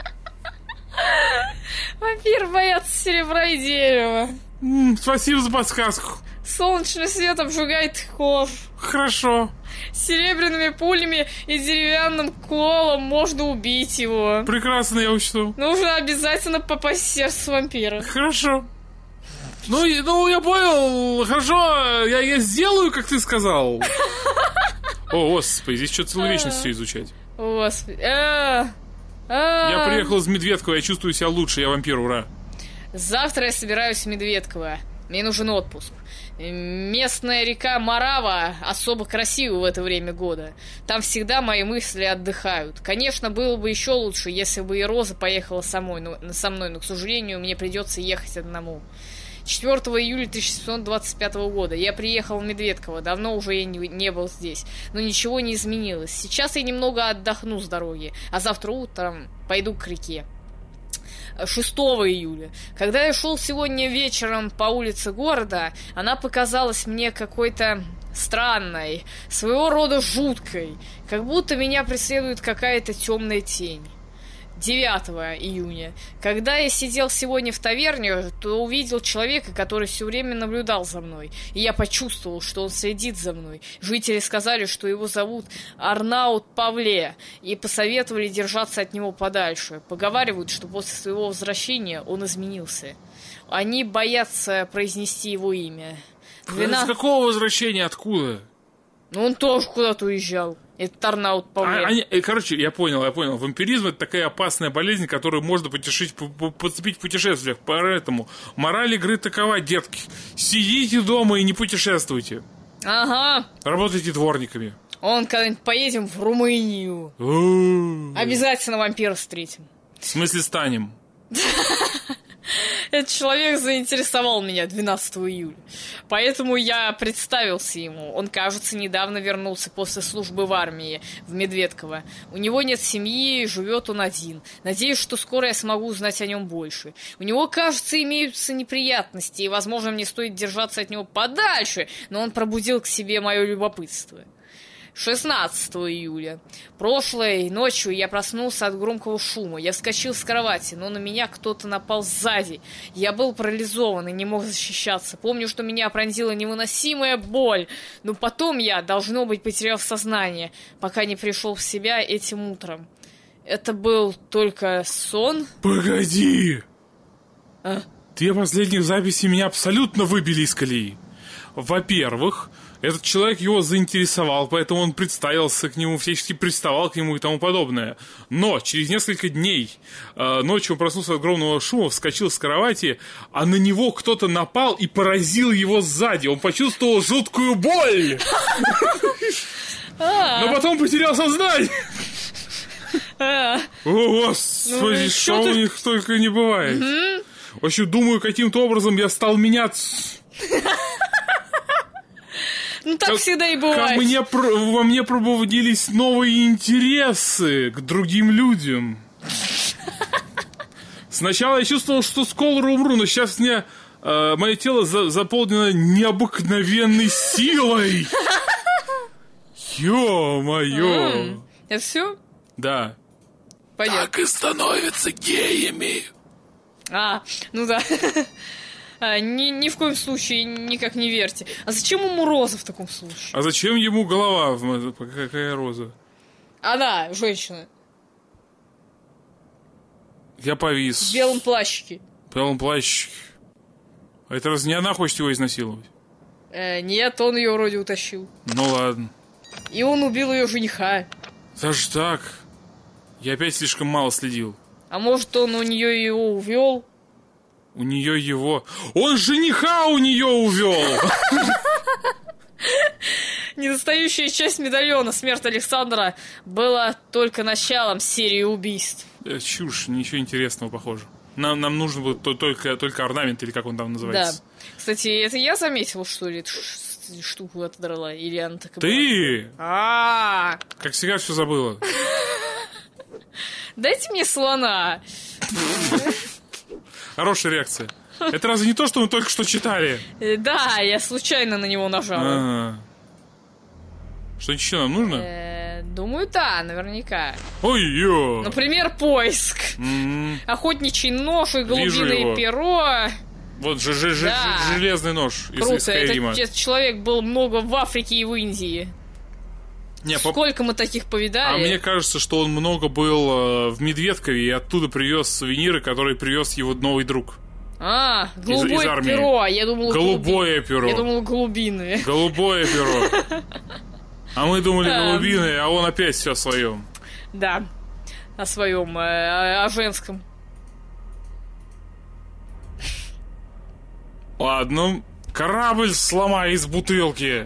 Speaker 1: Вампиры боятся серебра и дерева.
Speaker 2: Спасибо за подсказку.
Speaker 1: Солнечный свет обжигает кожу.
Speaker 2: Хорошо.
Speaker 1: Серебряными пулями и деревянным колом можно убить его.
Speaker 2: Прекрасно, я учту.
Speaker 1: Нужно обязательно попасть в сердце вампира.
Speaker 2: Хорошо. Ну, я понял. Хорошо, я сделаю, как ты сказал. О, господи, здесь что-то целую вечность все изучать.
Speaker 1: Господи.
Speaker 2: Я приехал из Медведкова, я чувствую себя лучше, я вампир, ура.
Speaker 1: Завтра я собираюсь в Медведково. Мне нужен отпуск. Местная река Марава особо красива в это время года. Там всегда мои мысли отдыхают. Конечно, было бы еще лучше, если бы и Роза поехала со мной, но, к сожалению, мне придется ехать одному. 4 июля 1725 года я приехал в Медведково. Давно уже я не был здесь. Но ничего не изменилось. Сейчас я немного отдохну с дороги, а завтра утром пойду к реке. 6 июля. Когда я шел сегодня вечером по улице города, она показалась мне какой-то странной, своего рода жуткой, как будто меня преследует какая-то темная тень. 9 июня. Когда я сидел сегодня в таверне, то увидел человека, который все время наблюдал за мной. И я почувствовал, что он следит за мной. Жители сказали, что его зовут Арнаут Павле, и посоветовали держаться от него подальше. Поговаривают, что после своего возвращения он изменился. Они боятся произнести его имя.
Speaker 2: С какого возвращения? Откуда?
Speaker 1: Ну, он тоже куда-то уезжал. Это Арнаут Павле.
Speaker 2: Короче, я понял. Вампиризм — это такая опасная болезнь, которую можно подцепить в путешествиях. Поэтому мораль игры такова, детки. Сидите дома и не путешествуйте.
Speaker 1: Ага.
Speaker 2: Работайте дворниками.
Speaker 1: Когда-нибудь поедем в Румынию. Обязательно вампира встретим.
Speaker 2: В смысле станем?
Speaker 1: Этот человек заинтересовал меня 12 июля. Поэтому я представился ему. Он, кажется, недавно вернулся после службы в армии в Медведково. У него нет семьи, живет он один. Надеюсь, что скоро я смогу узнать о нем больше. У него, кажется, имеются неприятности, и, возможно, мне стоит держаться от него подальше, но он пробудил к себе мое любопытство. 16 июля. Прошлой ночью я проснулся от громкого шума. Я вскочил с кровати, но на меня кто-то напал сзади. Я был парализован и не мог защищаться. Помню, что меня пронзила невыносимая боль. Но потом я, должно быть, потерял сознание, пока не пришел в себя этим утром. Это был только сон?
Speaker 2: Погоди! Две последних записи меня абсолютно выбили из колеи. Во-первых, этот человек его заинтересовал, поэтому он представился к нему, всячески приставал к нему и тому подобное. Но через несколько дней ночью он проснулся от огромного шума, вскочил с кровати, а на него кто-то напал и поразил его сзади. Он почувствовал жуткую боль. Но потом потерял сознание. О, господи, что у них только не бывает. Вообще, думаю, каким-то образом я стал меняться.
Speaker 1: Ну, так всегда и бывает.
Speaker 2: Во мне пробудились новые интересы к другим людям. Сначала я чувствовал, что скоро умру, но сейчас мне мое тело заполнено необыкновенной силой. Ё-моё.
Speaker 1: Это все?
Speaker 2: Да.
Speaker 1: Понятно.
Speaker 2: Так и становятся геями.
Speaker 1: Ну да. Ни в коем случае никак не верьте. А зачем ему роза в таком случае?
Speaker 2: А зачем ему голова? Какая роза?
Speaker 1: Она, женщина.
Speaker 2: Я повис.
Speaker 1: В белом плащике.
Speaker 2: В белом плащике. А это разве не она хочет его изнасиловать?
Speaker 1: Нет, он ее вроде утащил.
Speaker 2: Ну ладно.
Speaker 1: И он убил ее жениха.
Speaker 2: Даже так? Я опять слишком мало следил.
Speaker 1: А может, он у нее его увел?
Speaker 2: У нее его... Он жениха у нее увел!
Speaker 1: Недостающая часть медальона «Смерть Александра» была только началом серии убийств.
Speaker 2: Чушь, ничего интересного, похоже. Нам нужно было только орнамент, или как он там называется.
Speaker 1: Да. Кстати, это я заметил, что ли, эту штуку отдрала? Или она так и
Speaker 2: Ты!
Speaker 1: была?
Speaker 2: Как всегда все забыла.
Speaker 1: Дайте мне слона.
Speaker 2: Хорошая реакция. Это разве не то, что мы только что читали?
Speaker 1: Да, я случайно на него нажала.
Speaker 2: Что-нибудь еще нам нужно?
Speaker 1: Думаю, да, наверняка.
Speaker 2: Ой-ё!
Speaker 1: Например, поиск. Охотничий нож и голубиное перо.
Speaker 2: Вот железный нож
Speaker 1: Круто.
Speaker 2: из Скайрима.
Speaker 1: Этот человек был много в Африке и в Индии. Сколько мы таких повидали.
Speaker 2: А мне кажется, что он много был в Медведкове и оттуда привез сувениры, которые привез его новый друг.
Speaker 1: Голубое перо. Я думал,
Speaker 2: голубое перо.
Speaker 1: Я думал, голубиное.
Speaker 2: Голубое перо. А мы думали голубиное, а он опять все о своем.
Speaker 1: Да, о своем, о женском.
Speaker 2: Ладно, корабль сломай из бутылки.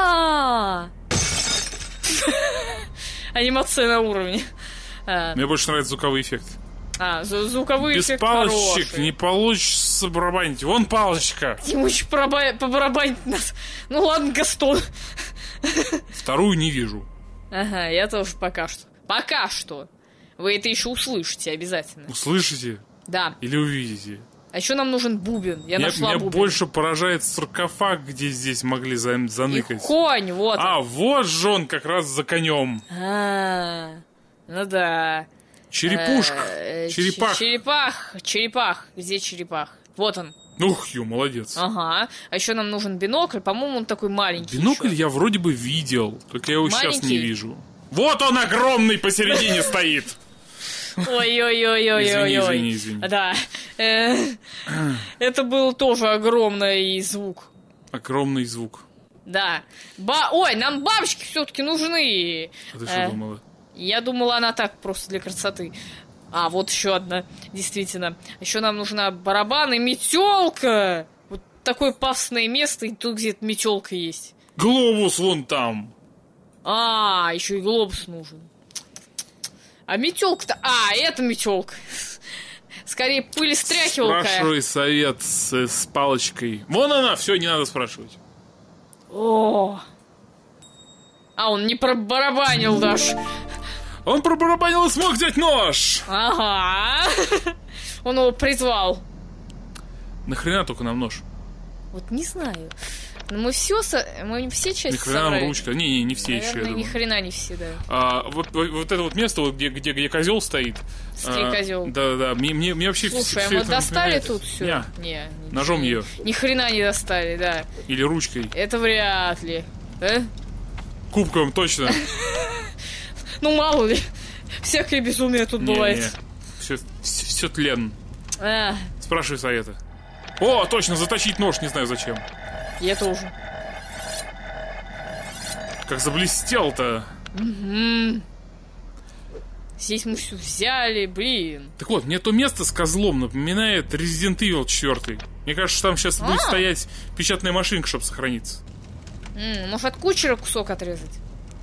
Speaker 1: Анимация на уровне.
Speaker 2: Мне больше нравится звуковой эффект.
Speaker 1: Звуковой эффект
Speaker 2: без палочек хороший. Не получится барабанить. Вон палочка.
Speaker 1: Тимуч побарабанить нас. Ну ладно, Гастон.
Speaker 2: Вторую не вижу.
Speaker 1: Ага, я тоже пока что. Пока что. Вы это еще услышите обязательно.
Speaker 2: Услышите?
Speaker 1: Да.
Speaker 2: Или увидите?
Speaker 1: А еще нам нужен бубен. Я нашла бубен.
Speaker 2: Меня больше поражает саркофаг, где здесь могли заныкать.
Speaker 1: И конь, вот.
Speaker 2: Вот же он как раз за конем.
Speaker 1: Ну да.
Speaker 2: Черепушка.
Speaker 1: Черепах. Где черепах? Вот он.
Speaker 2: Ух, молодец.
Speaker 1: Ага. А еще нам нужен бинокль. По-моему, он такой маленький.
Speaker 2: Бинокль я вроде бы видел, только я его сейчас не вижу. Вот он огромный посередине стоит.
Speaker 1: Ой-ой-ой-ой-ой-ой.
Speaker 2: Извини.
Speaker 1: Да. Это был тоже огромный звук.
Speaker 2: Огромный звук.
Speaker 1: Да. Ой, нам бабочки все-таки нужны.
Speaker 2: А ты что думала?
Speaker 1: Я думала, она так просто для красоты. Вот еще одна, действительно. Еще нам нужна барабан и метелка. Вот такое пафосное место, и тут где-то метелка есть.
Speaker 2: Глобус вон там.
Speaker 1: Еще и глобус нужен. А метелка-то... это метелка. Скорее пылестряхивалка.
Speaker 2: Спрашивай совет с палочкой. Вон она, все, не надо спрашивать.
Speaker 1: Он не пробарабанил даже.
Speaker 2: Он пробарабанил и смог взять нож.
Speaker 1: Ага. Он его призвал.
Speaker 2: Нахрена только нам нож?
Speaker 1: Вот не знаю. Но мы все части
Speaker 2: собрали. Ручка. Не все.
Speaker 1: Наверное,
Speaker 2: еще,
Speaker 1: ни хрена не все, да.
Speaker 2: Вот это вот место, вот, где козел стоит.
Speaker 1: Козел.
Speaker 2: Да. Мне вообще
Speaker 1: Слушай, мы достали тут все?
Speaker 2: Не. Ножом ее.
Speaker 1: Ни хрена не достали, да.
Speaker 2: Или ручкой.
Speaker 1: Это вряд ли.
Speaker 2: Кубком, точно.
Speaker 1: Ну, мало ли. Всякое безумие тут бывает.
Speaker 2: Все тлен. Спрашивай совета. Точно, заточить нож, не знаю зачем.
Speaker 1: Я тоже.
Speaker 2: Как заблестел-то.
Speaker 1: Угу. Здесь мы все взяли, блин.
Speaker 2: Так вот, мне то место с козлом напоминает Resident Evil 4. Мне кажется, что там сейчас будет стоять печатная машинка, чтобы сохраниться.
Speaker 1: Может, от кучера кусок отрезать?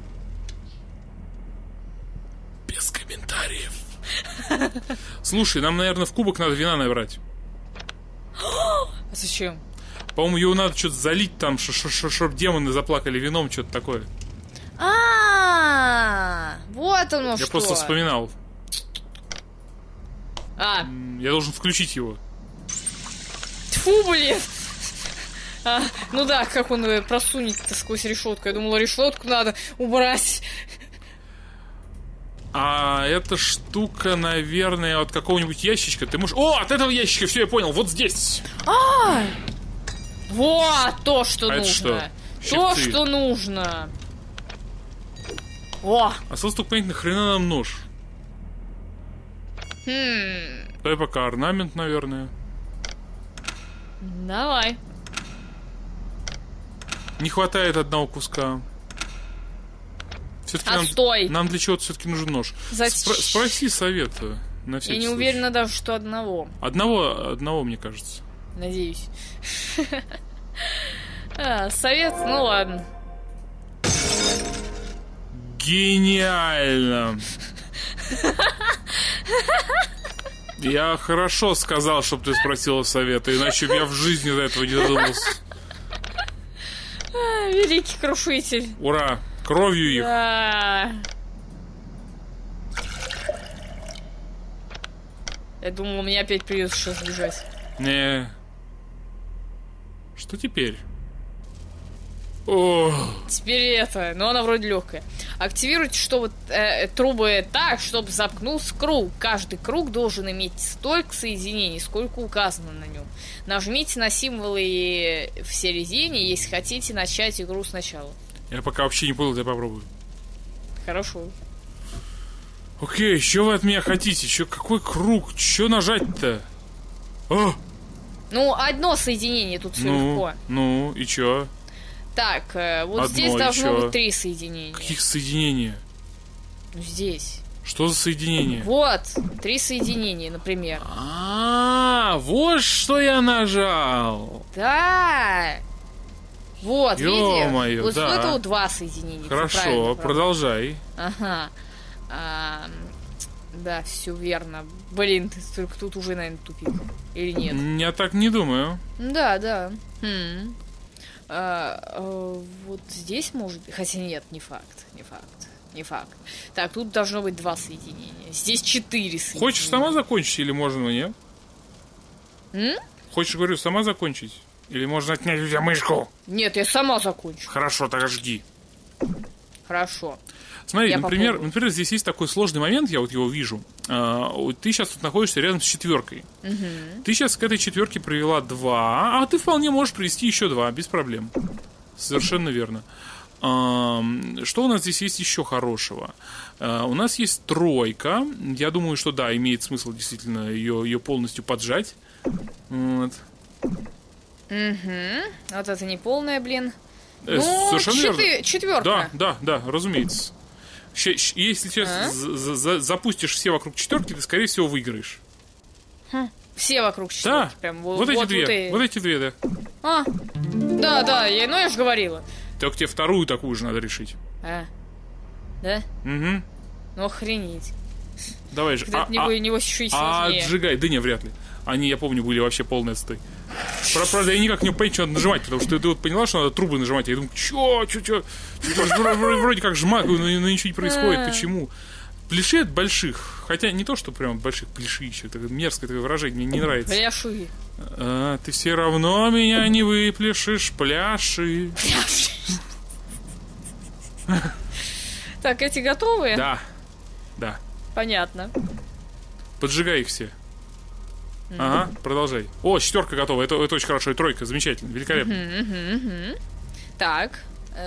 Speaker 2: Без комментариев. Слушай, нам, наверное, в кубок надо вина набрать.
Speaker 1: А зачем?
Speaker 2: По-моему, его надо что-то залить там, чтоб демоны заплакали вином, что-то такое.
Speaker 1: Вот оно что.
Speaker 2: Я просто вспоминал.
Speaker 1: Я
Speaker 2: должен включить его.
Speaker 1: Тьфу, блин. Ну да, как он просунет-то сквозь решетку? Я думала, решетку надо убрать.
Speaker 2: Эта штука, наверное, от какого-нибудь ящичка. Ты можешь... от этого ящичка, все, я понял, вот здесь.
Speaker 1: Вот то, что нужно.
Speaker 2: Это что?
Speaker 1: То, что нужно.
Speaker 2: Осталось только понять, нахрена нам нож. Дай пока орнамент, наверное.
Speaker 1: Давай.
Speaker 2: Не хватает одного куска. Все-таки нам для чего-то все-таки нужен нож. Спроси совета. На всякий
Speaker 1: Я не
Speaker 2: случай.
Speaker 1: уверена даже, что одного.
Speaker 2: Одного, мне кажется.
Speaker 1: Надеюсь. Совет, ну ладно.
Speaker 2: Гениально. Я хорошо сказал, чтобы ты спросила совета, иначе я в жизни до этого не додумался.
Speaker 1: Великий крушитель.
Speaker 2: Ура! Кровью их.
Speaker 1: Да. Я думал, мне опять придется сейчас бежать.
Speaker 2: Не. Что теперь?
Speaker 1: Теперь это, но она вроде легкая. Активируйте, чтобы трубы так, чтобы замкнулся круг. Каждый круг должен иметь столько соединений, сколько указано на нем. Нажмите на символы в середине, если хотите начать игру сначала.
Speaker 2: Я пока вообще не понял, я попробую.
Speaker 1: Хорошо.
Speaker 2: Окей, что вы от меня хотите? Что, какой круг? Что нажать-то?
Speaker 1: Ну, одно соединение тут все легко.
Speaker 2: Ну, и чё?
Speaker 1: Так, вот
Speaker 2: одно,
Speaker 1: здесь должно быть 3 соединения.
Speaker 2: Каких соединения?
Speaker 1: Ну, здесь.
Speaker 2: Что за соединение?
Speaker 1: Вот, 3 соединения, например.
Speaker 2: Вот что я нажал.
Speaker 1: Да. Вот,
Speaker 2: Ё-моё,
Speaker 1: видишь? Вот
Speaker 2: да.
Speaker 1: это вот 2 соединения.
Speaker 2: Хорошо, продолжай.
Speaker 1: Ага. Да, все верно. Блин, только тут уже, наверное, тупик. Или нет?
Speaker 2: Я так не думаю.
Speaker 1: Да. Вот здесь может быть... Хотя нет, не факт. Так, тут должно быть 2 соединения. Здесь 4 соединения.
Speaker 2: Хочешь сама закончить или можно мне? Хочешь, говорю, сама закончить? Или можно отнять у тебя мышку?
Speaker 1: Нет, я сама закончу.
Speaker 2: Хорошо, тогда жги.
Speaker 1: Хорошо.
Speaker 2: Смотри,
Speaker 1: Я
Speaker 2: например, здесь есть такой сложный момент, я вот его вижу. Ты сейчас тут находишься рядом с 4. Ты сейчас к этой 4 провела 2, а ты вполне можешь привести еще 2, без проблем. Совершенно верно. Что у нас здесь есть еще хорошего? У нас есть 3. Я думаю, что да, имеет смысл действительно ее полностью поджать. Вот.
Speaker 1: Вот это не полная, блин.
Speaker 2: Совершенно верно.
Speaker 1: 4.
Speaker 2: Да, разумеется. Если сейчас запустишь все вокруг 4, ты, скорее всего, выиграешь.
Speaker 1: Все вокруг 4.
Speaker 2: Да,
Speaker 1: прям,
Speaker 2: вот эти 2. Вот эти 2, да.
Speaker 1: Да, я же говорила.
Speaker 2: Только тебе 2 такую же надо решить.
Speaker 1: Да?
Speaker 2: Угу.
Speaker 1: Ну, охренеть.
Speaker 2: Давай же.
Speaker 1: Небось еще и сложнее.
Speaker 2: Отжигай. Да не, вряд ли. Они, я помню, были вообще полный отстой. Правда, я никак не понял, что надо нажимать, потому что ты вот поняла, что надо трубы нажимать. Я думаю, чё? Вроде как жмакаю, но ничего не происходит. Почему? Пляши от больших. Хотя не то, что прям больших, пляши еще. Это мерзкое такое выражение, мне не нравится.
Speaker 1: Пляши.
Speaker 2: Ты все равно меня не выпляшешь, пляши.
Speaker 1: Так, эти готовы?
Speaker 2: Да.
Speaker 1: Понятно.
Speaker 2: Поджигай их все. Ага, продолжай. 4 готова, это очень хорошо, и 3, замечательно, великолепно.
Speaker 1: Так.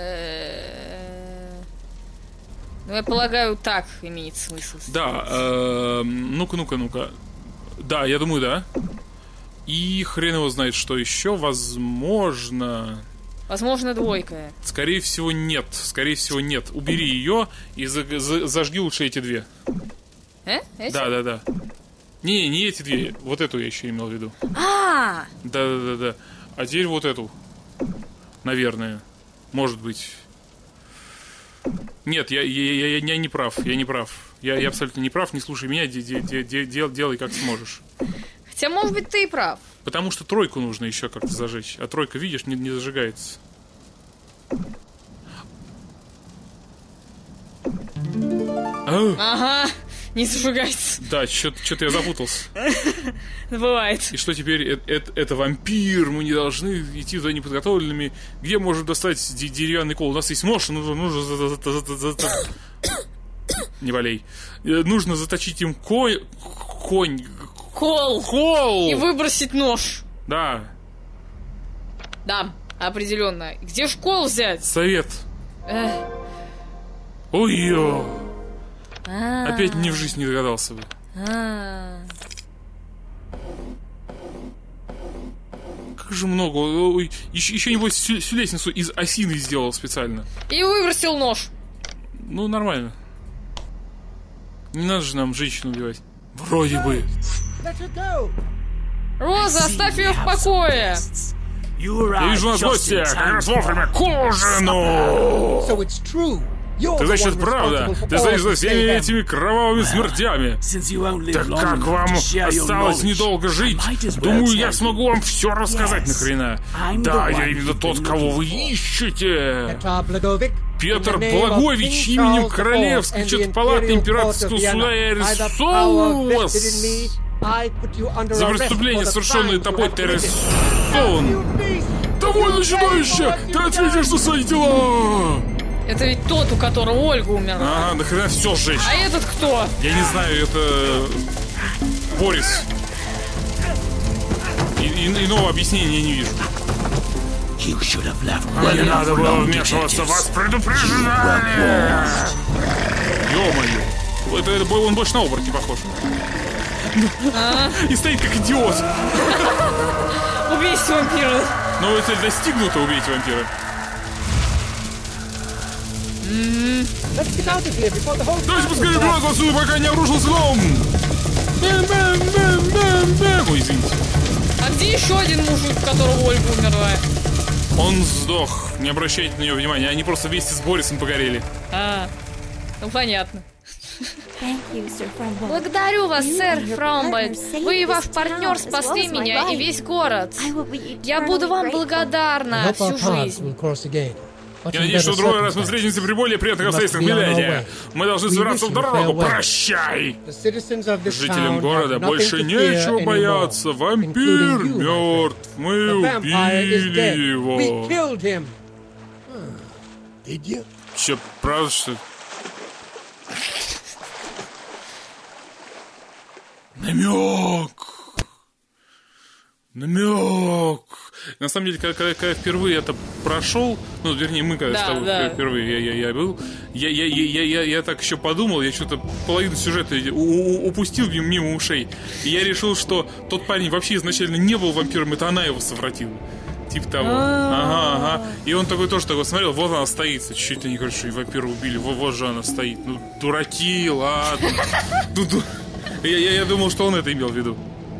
Speaker 1: Ну, я полагаю, так имеет смысл.
Speaker 2: Да, ну-ка. Да, я думаю, да. И хрен его знает, что еще. Возможно, 2. Скорее всего, нет. Убери ее и зажги лучше эти 2.
Speaker 1: Эти?
Speaker 2: Да. Не эти 2. Вот эту я еще имел в виду. Да. А теперь вот эту. Наверное. Может быть. Нет, я не прав. Я абсолютно не прав. Не слушай меня. Делай как сможешь.
Speaker 1: Хотя, может быть, ты и прав.
Speaker 2: Потому что 3 нужно еще как-то зажечь. А 3, видишь, не зажигается.
Speaker 1: Ага, не зажигается.
Speaker 2: Да, что-то я запутался.
Speaker 1: Бывает.
Speaker 2: И что теперь? Это вампир, мы не должны идти туда неподготовленными. Где можем достать деревянный кол? У нас есть нож, нужно не болей. Нужно заточить им кол.
Speaker 1: И выбросить нож.
Speaker 2: Да,
Speaker 1: определенно. Где ж кол взять?
Speaker 2: Совет. Ой-ё. Опять ни в жизнь не догадался бы. Как же много. Ой, еще небось всю лестницу из осины сделал специально.
Speaker 1: И выбросил нож.
Speaker 2: Ну, нормально. Не надо же нам женщину убивать. Вроде бы.
Speaker 1: Роза, оставь ее в покое.
Speaker 2: Я вижу нас гостя, как раз вовремя к ужину. Ты, значит, правда? Ты стоишь за всеми этими кровавыми смертями. Так как вам осталось недолго жить, думаю, я смогу вам все рассказать нахрена. Да, я именно тот, кого вы ищете. Петр Благович именем Королевской Четпалатной Императорского суда я арестовываю вас. За преступление, совершенное тобой, ты арестован. довольно чудовище! Ты ответишь за свои дела!
Speaker 1: Это ведь тот, у которого Ольга умерла.
Speaker 2: Ага, нахрена все сжечь?
Speaker 1: А этот кто?
Speaker 2: Я не знаю, это... Борис. Иного объяснения я не вижу. Не надо было вмешиваться, вас предупреждали! Ё-моё. Он больше на оборотня похож. И стоит как идиот.
Speaker 1: Убейте вампира.
Speaker 2: Ну, это достигнуто, убейте вампира. Давайте поскорее браться отсюда, пока не обрушился дом! Ой, извините.
Speaker 1: А где еще один мужик, у которого Ольга умерла?
Speaker 2: Он сдох, не обращайте на него внимания, они просто вместе с Борисом погорели.
Speaker 1: Ну понятно. Благодарю вас, сэр Фромбольд. Вы и ваш партнер спасли меня и весь город. Я буду вам благодарна всю жизнь.
Speaker 2: Я надеюсь, что в другой раз мы встретимся при более приятных обстоятельствах, миледи. Мы должны собираться в дорогу. Прощай! Жителям города больше нечего бояться. Вампир мертв. Мы убили его. Че, правда, что ли? Намек. На самом деле, когда я впервые это прошел, ну, вернее, мы когда с тобой впервые я был, я так еще подумал, я что-то половину сюжета упустил мимо ушей. И я решил, что тот парень вообще изначально не был вампиром, это она его совратила. Типа того. Ага. И он такой тоже такой смотрел, вот она стоит. Чуть ли не говорит, что и вампира убили, вот же она стоит. Ну, дураки, ладно. Я думал, что он это имел в виду.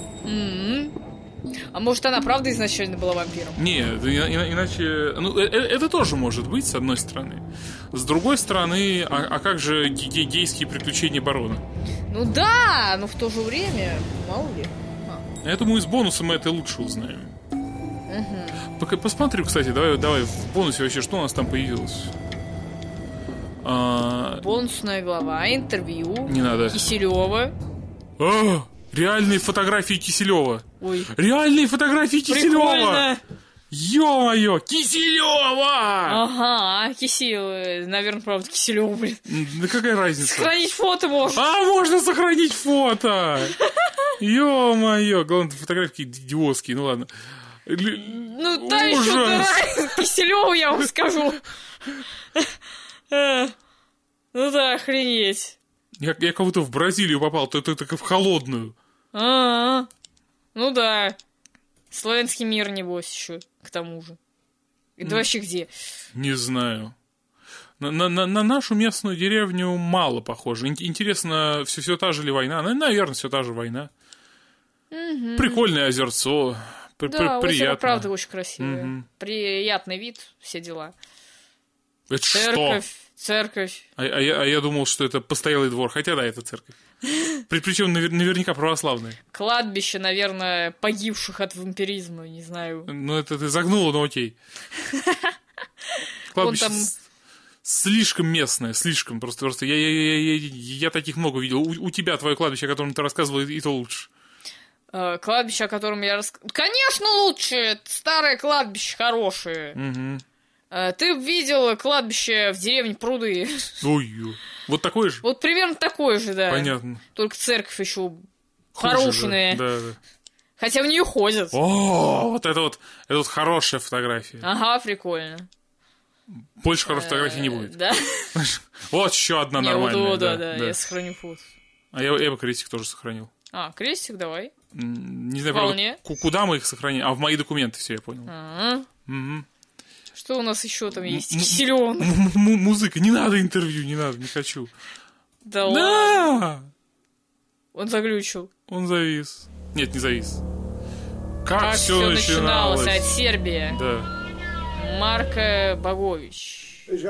Speaker 1: А может, она правда изначально была вампиром?
Speaker 2: Нет, иначе... Ну, это тоже может быть, с одной стороны. С другой стороны, а как же гейские приключения барона?
Speaker 1: Ну да, но в то же время, мало ли.
Speaker 2: Я думаю, из бонуса мы это лучше узнаем. Посмотри, кстати, давай в бонусе вообще, что у нас там появилось?
Speaker 1: Бонусная глава, интервью.
Speaker 2: Не надо.
Speaker 1: Киселева.
Speaker 2: Реальные фотографии Киселева.
Speaker 1: Ой.
Speaker 2: Реальные фотографии Киселева.
Speaker 1: Прикольно.
Speaker 2: Ё-моё, Киселева!
Speaker 1: Ага, Киселева. Наверное, правда, Киселева, блин.
Speaker 2: Да какая разница?
Speaker 1: Сохранить фото можно.
Speaker 2: Можно сохранить фото! Ё-моё, главное, фотографии идиотские, ну ладно.
Speaker 1: Ну, да еще Киселеву, я вам скажу. Ну да, охренеть.
Speaker 2: Я как будто в Бразилию попал, только в холодную.
Speaker 1: Ну да. Славянский мир, небось, еще, к тому же. Это вообще где?
Speaker 2: Не знаю. На нашу местную деревню мало похоже. Интересно, все та же ли война? Наверное, все та же война. Прикольное озерцо.
Speaker 1: Да,
Speaker 2: приятно.
Speaker 1: озеро, правда, очень красивое. Приятный вид, все дела.
Speaker 2: Это
Speaker 1: Церковь.
Speaker 2: А я думал, что это постоялый двор. Хотя да, это церковь. Причем наверняка православная.
Speaker 1: Кладбище, наверное, погибших от вампиризма, не знаю.
Speaker 2: Ну, это ты загнула, но окей. Кладбище слишком местное, слишком. Просто я таких много видел. У тебя твое кладбище, о котором ты рассказывал, и то лучше.
Speaker 1: Кладбище, о котором я рассказывал... Конечно, лучше! Старое кладбище хорошее. Ты видел кладбище в деревне Пруды?
Speaker 2: Ой, вот такое же?
Speaker 1: Вот примерно такое же, да.
Speaker 2: Понятно.
Speaker 1: Только церковь еще порушенная.
Speaker 2: Да.
Speaker 1: Хотя в нее ходят.
Speaker 2: О, вот это вот хорошая фотография.
Speaker 1: Ага, прикольно.
Speaker 2: Больше хороших фотографий не будет.
Speaker 1: Да?
Speaker 2: Вот еще одна нормальная.
Speaker 1: Да, я сохраню фото.
Speaker 2: А я бы крестик тоже сохранил.
Speaker 1: Крестик давай.
Speaker 2: Не знаю, правда, куда мы их сохраним. В мои документы, все, я понял.
Speaker 1: Что у нас еще там есть? Киселёв.
Speaker 2: Музыка. Не надо интервью, не хочу.
Speaker 1: Да ладно. Он заглючил.
Speaker 2: Он завис. Нет, не завис. Как
Speaker 1: все начиналось от Сербии.
Speaker 2: Да.
Speaker 1: Марко Богович.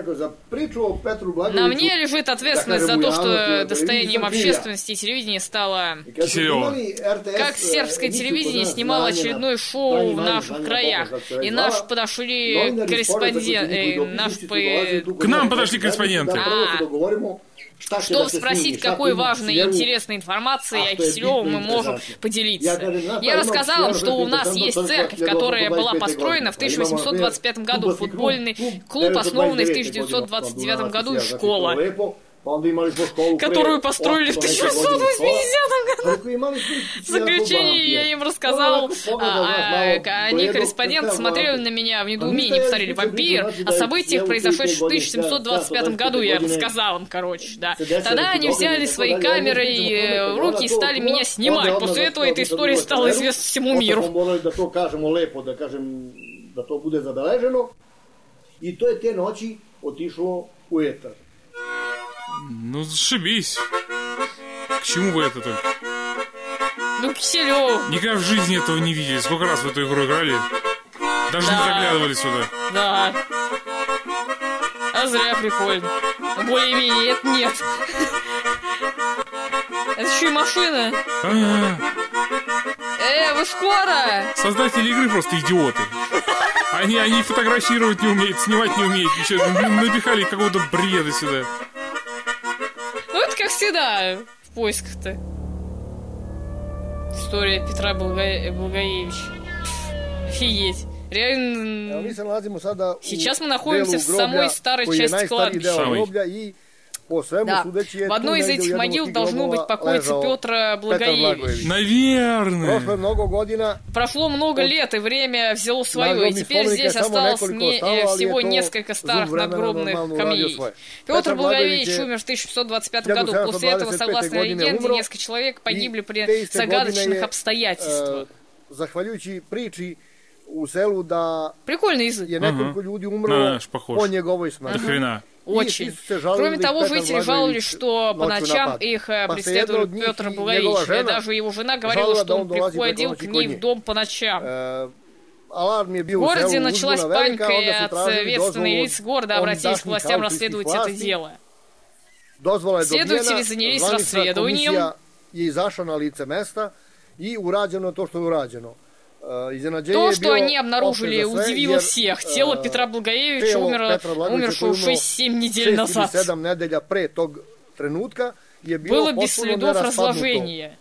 Speaker 1: На мне лежит ответственность за то, что достоянием общественности и телевидения стало...
Speaker 2: Киселева.
Speaker 1: Как сербское телевидение снимало очередное шоу в наших краях. И наши подошли корреспонденты...
Speaker 2: К нам подошли корреспонденты.
Speaker 1: Чтобы спросить, какой важной и интересной информацией о Киселеве мы можем поделиться. Я рассказал им, что у нас есть церковь, которая была построена в 1825 году, футбольный клуб, основанный в 1929 году, и школа, которую построили в 1880 году. В заключение я им рассказал, они, корреспонденты, смотрели на меня в недоумении, повторили: «Вампир», о событиях, произошедших в 1725 году, я рассказал им, короче, да. Тогда они взяли свои камеры в руки и стали меня снимать. После этого эта история стала известна всему миру.
Speaker 4: И то те ночи отишло у этер.
Speaker 2: Ну, зашибись. К чему вы это только?
Speaker 1: Ну, Киселев.
Speaker 2: Никогда в жизни этого не видели. Сколько раз в эту игру играли? Даже не заглядывали сюда.
Speaker 1: Да. А зря, прикольно. Более-менее, это нет. Это еще и машина. Вы скоро?
Speaker 2: Создатели игры просто идиоты. Они фотографировать не умеют, снимать не умеют. Еще напихали какого-то бреда сюда.
Speaker 1: Ну, это как всегда в поисках-то. История Петра Благоевича. Офигеть. Реально... Сейчас мы находимся в самой старой части кладбища. Да. В одной из этих могил должно быть покоиться Петр Благоевич.
Speaker 2: Наверное.
Speaker 1: Прошло много лет, и время взяло свое, и теперь здесь осталось всего несколько старых надгробных камней. Петр Благоевич умер в 1525 году. После этого, согласно легенде, несколько человек погибли при загадочных обстоятельствах. Прикольный язык.
Speaker 2: По неговой смерти.
Speaker 1: Очень. Кроме того, жители жаловались, что по ночам их преследовал Петр Благоевич. И даже его жена говорила, что он приходил к ней в дом по ночам. В городе началась паника, и ответственные лица города обратились к властям расследовать это дело. Следователи занялись расследованием. То, что они обнаружили, удивило всех. Тело Петра Благоевича умершего 6-7 недель назад. Было без следов разложения.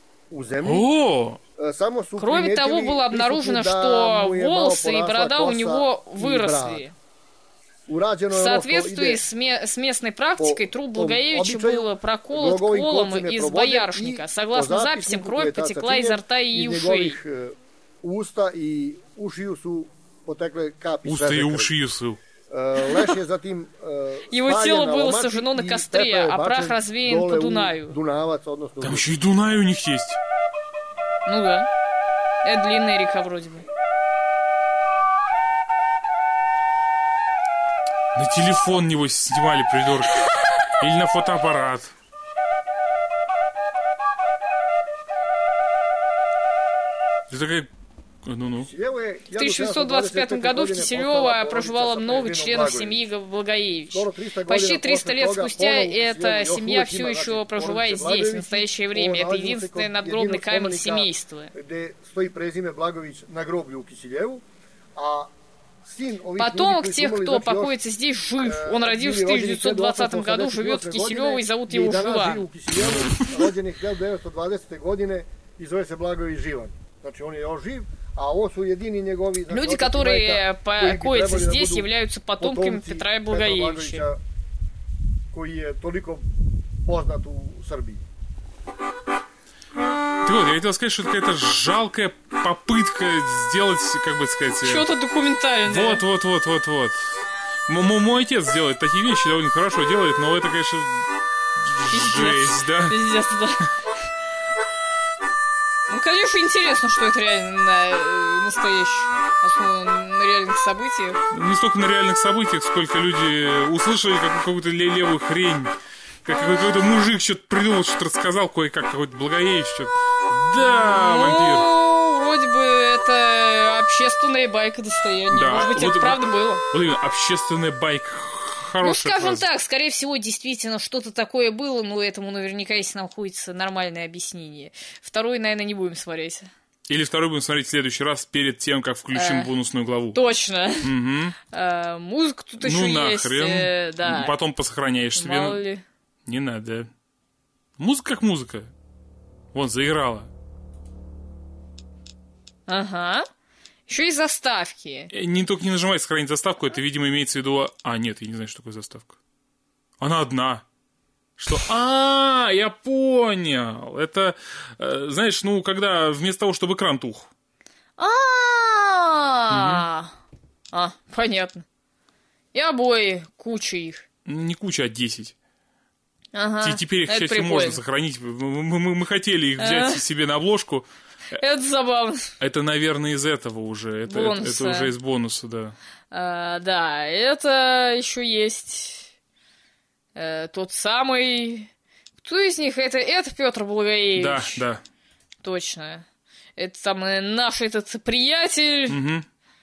Speaker 1: Кроме того, было обнаружено, что волосы и борода у него выросли. В соответствии с местной практикой, труп Благоевича был проколот колом из боярышника. Согласно записям, кровь потекла изо рта и ушей.
Speaker 4: Usta i ušiju su potekle kapi.
Speaker 2: Уста и уши su.
Speaker 1: Его тело было сожжено на костре, а прах развеян по Дунаю.
Speaker 2: Там еще и Дунай у них есть.
Speaker 1: Ну да. Это длинная река вроде бы.
Speaker 2: На телефон, небось, снимали, придурки. Или на фотоаппарат. Это такая... Ну-ну.
Speaker 1: В 1625 году в Киселево проживало много членов семьи Благоевич. Почти 300 лет спустя эта семья все еще проживает здесь, в настоящее время. Это единственный надгробный камень семейства. Потомок тех, кто покоится здесь, жив. Он родился в 1920 году, живет в Киселево и зовут его Живан. Люди, которые покоятся здесь, являются потомками Петра Благоевича.
Speaker 2: Так вот, я хотел сказать, что это какая-то жалкая попытка сделать, как бы сказать...
Speaker 1: Что-то документальное.
Speaker 2: Вот. Мой отец делает такие вещи, довольно хорошо делает, но это, конечно, жесть, да?
Speaker 1: Пиздец, да. Ну, конечно, интересно, что это реально настоящее, основано на реальных событиях.
Speaker 2: Не столько на реальных событиях, сколько люди услышали какую-то левую хрень. Как какой-то мужик что-то придумал, что-то рассказал, кое-как какой-то Благоевич, что-то. Да, вампир.
Speaker 1: Вроде бы это общественная байка достояния. Да, может быть, вот, это правда было.
Speaker 2: Вот именно, общественная байка.
Speaker 1: Ну, скажем так, скорее всего, действительно что-то такое было, но этому наверняка, если находится нормальное объяснение. Второй, наверное, не будем смотреть.
Speaker 2: Или второй будем смотреть в следующий раз, перед тем, как включим бонусную главу.
Speaker 1: Точно. Угу. Музыка тут еще есть.
Speaker 2: Ну, нахрен.
Speaker 1: Да.
Speaker 2: Потом посохраняешь себе.
Speaker 1: Мало ли.
Speaker 2: Не надо. Музыка как музыка. Вон, заиграла.
Speaker 1: Ага. Еще и заставки.
Speaker 2: Только не нажимай сохранить заставку, это, видимо, имеется в виду... А, нет, я не знаю, что такое заставка. Она одна. Что? Я понял. Это, знаешь, когда вместо того, чтобы экран тух.
Speaker 1: Понятно. И обои, куча их.
Speaker 2: Не куча, а 10.
Speaker 1: Ага.
Speaker 2: Теперь их, к счастью, можно сохранить. Мы хотели их взять себе на обложку.
Speaker 1: Это забавно.
Speaker 2: Это, наверное, из этого уже. Это уже из бонуса, да.
Speaker 1: Да, это еще есть тот самый... Кто из них? Это Петр Благоевич.
Speaker 2: Да.
Speaker 1: Точно. Это там наш этот приятель,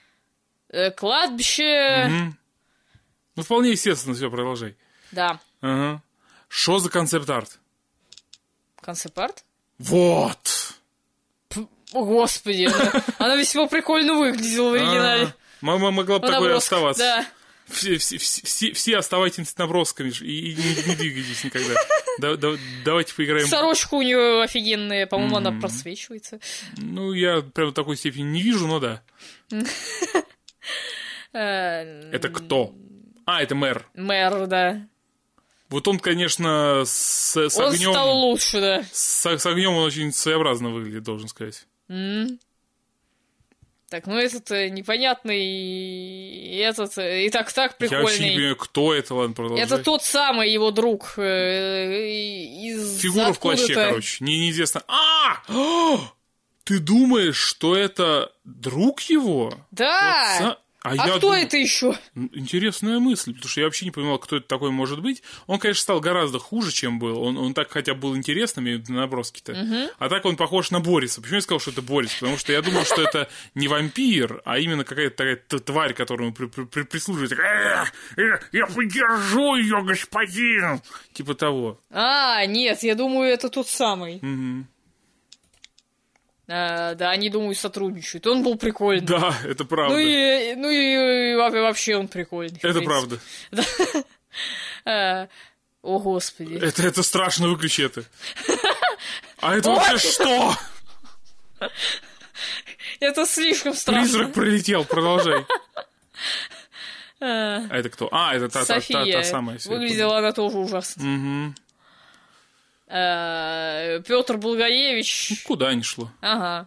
Speaker 1: кладбище.
Speaker 2: Вполне естественно, все, продолжай.
Speaker 1: Да.
Speaker 2: Ага. Что за концепт-арт?
Speaker 1: Концепт-арт?
Speaker 2: Вот!
Speaker 1: О, господи, она весьма прикольно выглядела в оригинале.
Speaker 2: Могла бы такой оставаться.
Speaker 1: Да.
Speaker 2: Все оставайтесь набросками и не двигайтесь никогда. Давайте поиграем.
Speaker 1: Сорочка у нее офигенная, по-моему, она просвечивается.
Speaker 2: Я прям в такой степени не вижу, но да. Это кто? Это мэр.
Speaker 1: Мэр, да.
Speaker 2: Вот он, конечно, с огнем...
Speaker 1: Он стал лучше, да.
Speaker 2: С огнем он очень своеобразно выглядит, должен сказать.
Speaker 1: Так, этот непонятный, и так прикольный.
Speaker 2: Я вообще не понимаю, кто это, ладно, продолжай.
Speaker 1: Это тот самый его друг из...
Speaker 2: Фигура в плаще, короче, неизвестно. Ты думаешь, что это друг его?
Speaker 1: Да! Кто это еще?
Speaker 2: Интересная мысль, потому что я вообще не понимал, кто это такой может быть. Он, конечно, стал гораздо хуже, чем был. Он так хотя бы был интересным, на наброски-то. А так он похож на Бориса. Почему я сказал, что это Борис? Потому что я думал, что это не вампир, а именно какая-то такая тварь, которому прислуживает. Я подержу ее, господин! Типа того.
Speaker 1: Нет, я думаю, это тот самый. Да, они, думаю, сотрудничают. Он был прикольный.
Speaker 2: Да, это правда.
Speaker 1: И вообще он прикольный.
Speaker 2: Это правда.
Speaker 1: О, господи.
Speaker 2: Это страшно, выключи это. А это вообще что?
Speaker 1: Это слишком страшно.
Speaker 2: Призрак пролетел, продолжай. А это кто? Это та самая.
Speaker 1: Выглядела она тоже ужасно. Петр Благоевич.
Speaker 2: Куда ни шло.
Speaker 1: Ага.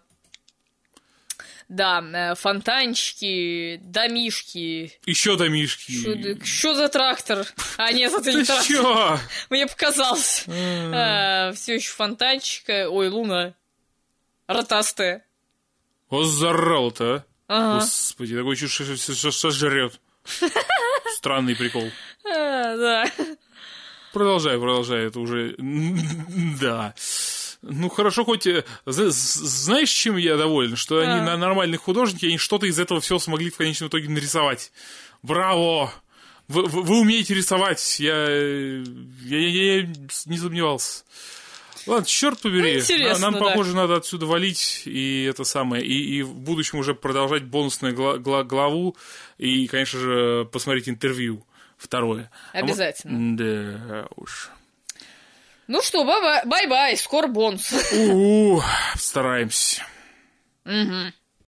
Speaker 1: Да, фонтанчики, домишки.
Speaker 2: Еще домишки.
Speaker 1: Что за трактор? Нет, это не трактор. Мне показалось. Все еще фонтанчика. Ой, луна. Ротастая.
Speaker 2: Вот зарал-то,
Speaker 1: а.
Speaker 2: Господи, такой чушь сожрет. Странный прикол.
Speaker 1: Да.
Speaker 2: Продолжай, это уже... Да. Хорошо, хоть... Знаешь, чем я доволен? Что они нормальные художники, они что-то из этого всего смогли в конечном итоге нарисовать. Браво! Вы умеете рисовать. Я не сомневался. Ладно, черт побери. Нам, похоже, надо отсюда валить, и это самое. И в будущем уже продолжать бонусную главу, и, конечно же, посмотреть интервью. Второе.
Speaker 1: Обязательно.
Speaker 2: Да уж.
Speaker 1: Ну что, бай-бай, скоро бонус.
Speaker 2: Стараемся.
Speaker 1: Угу.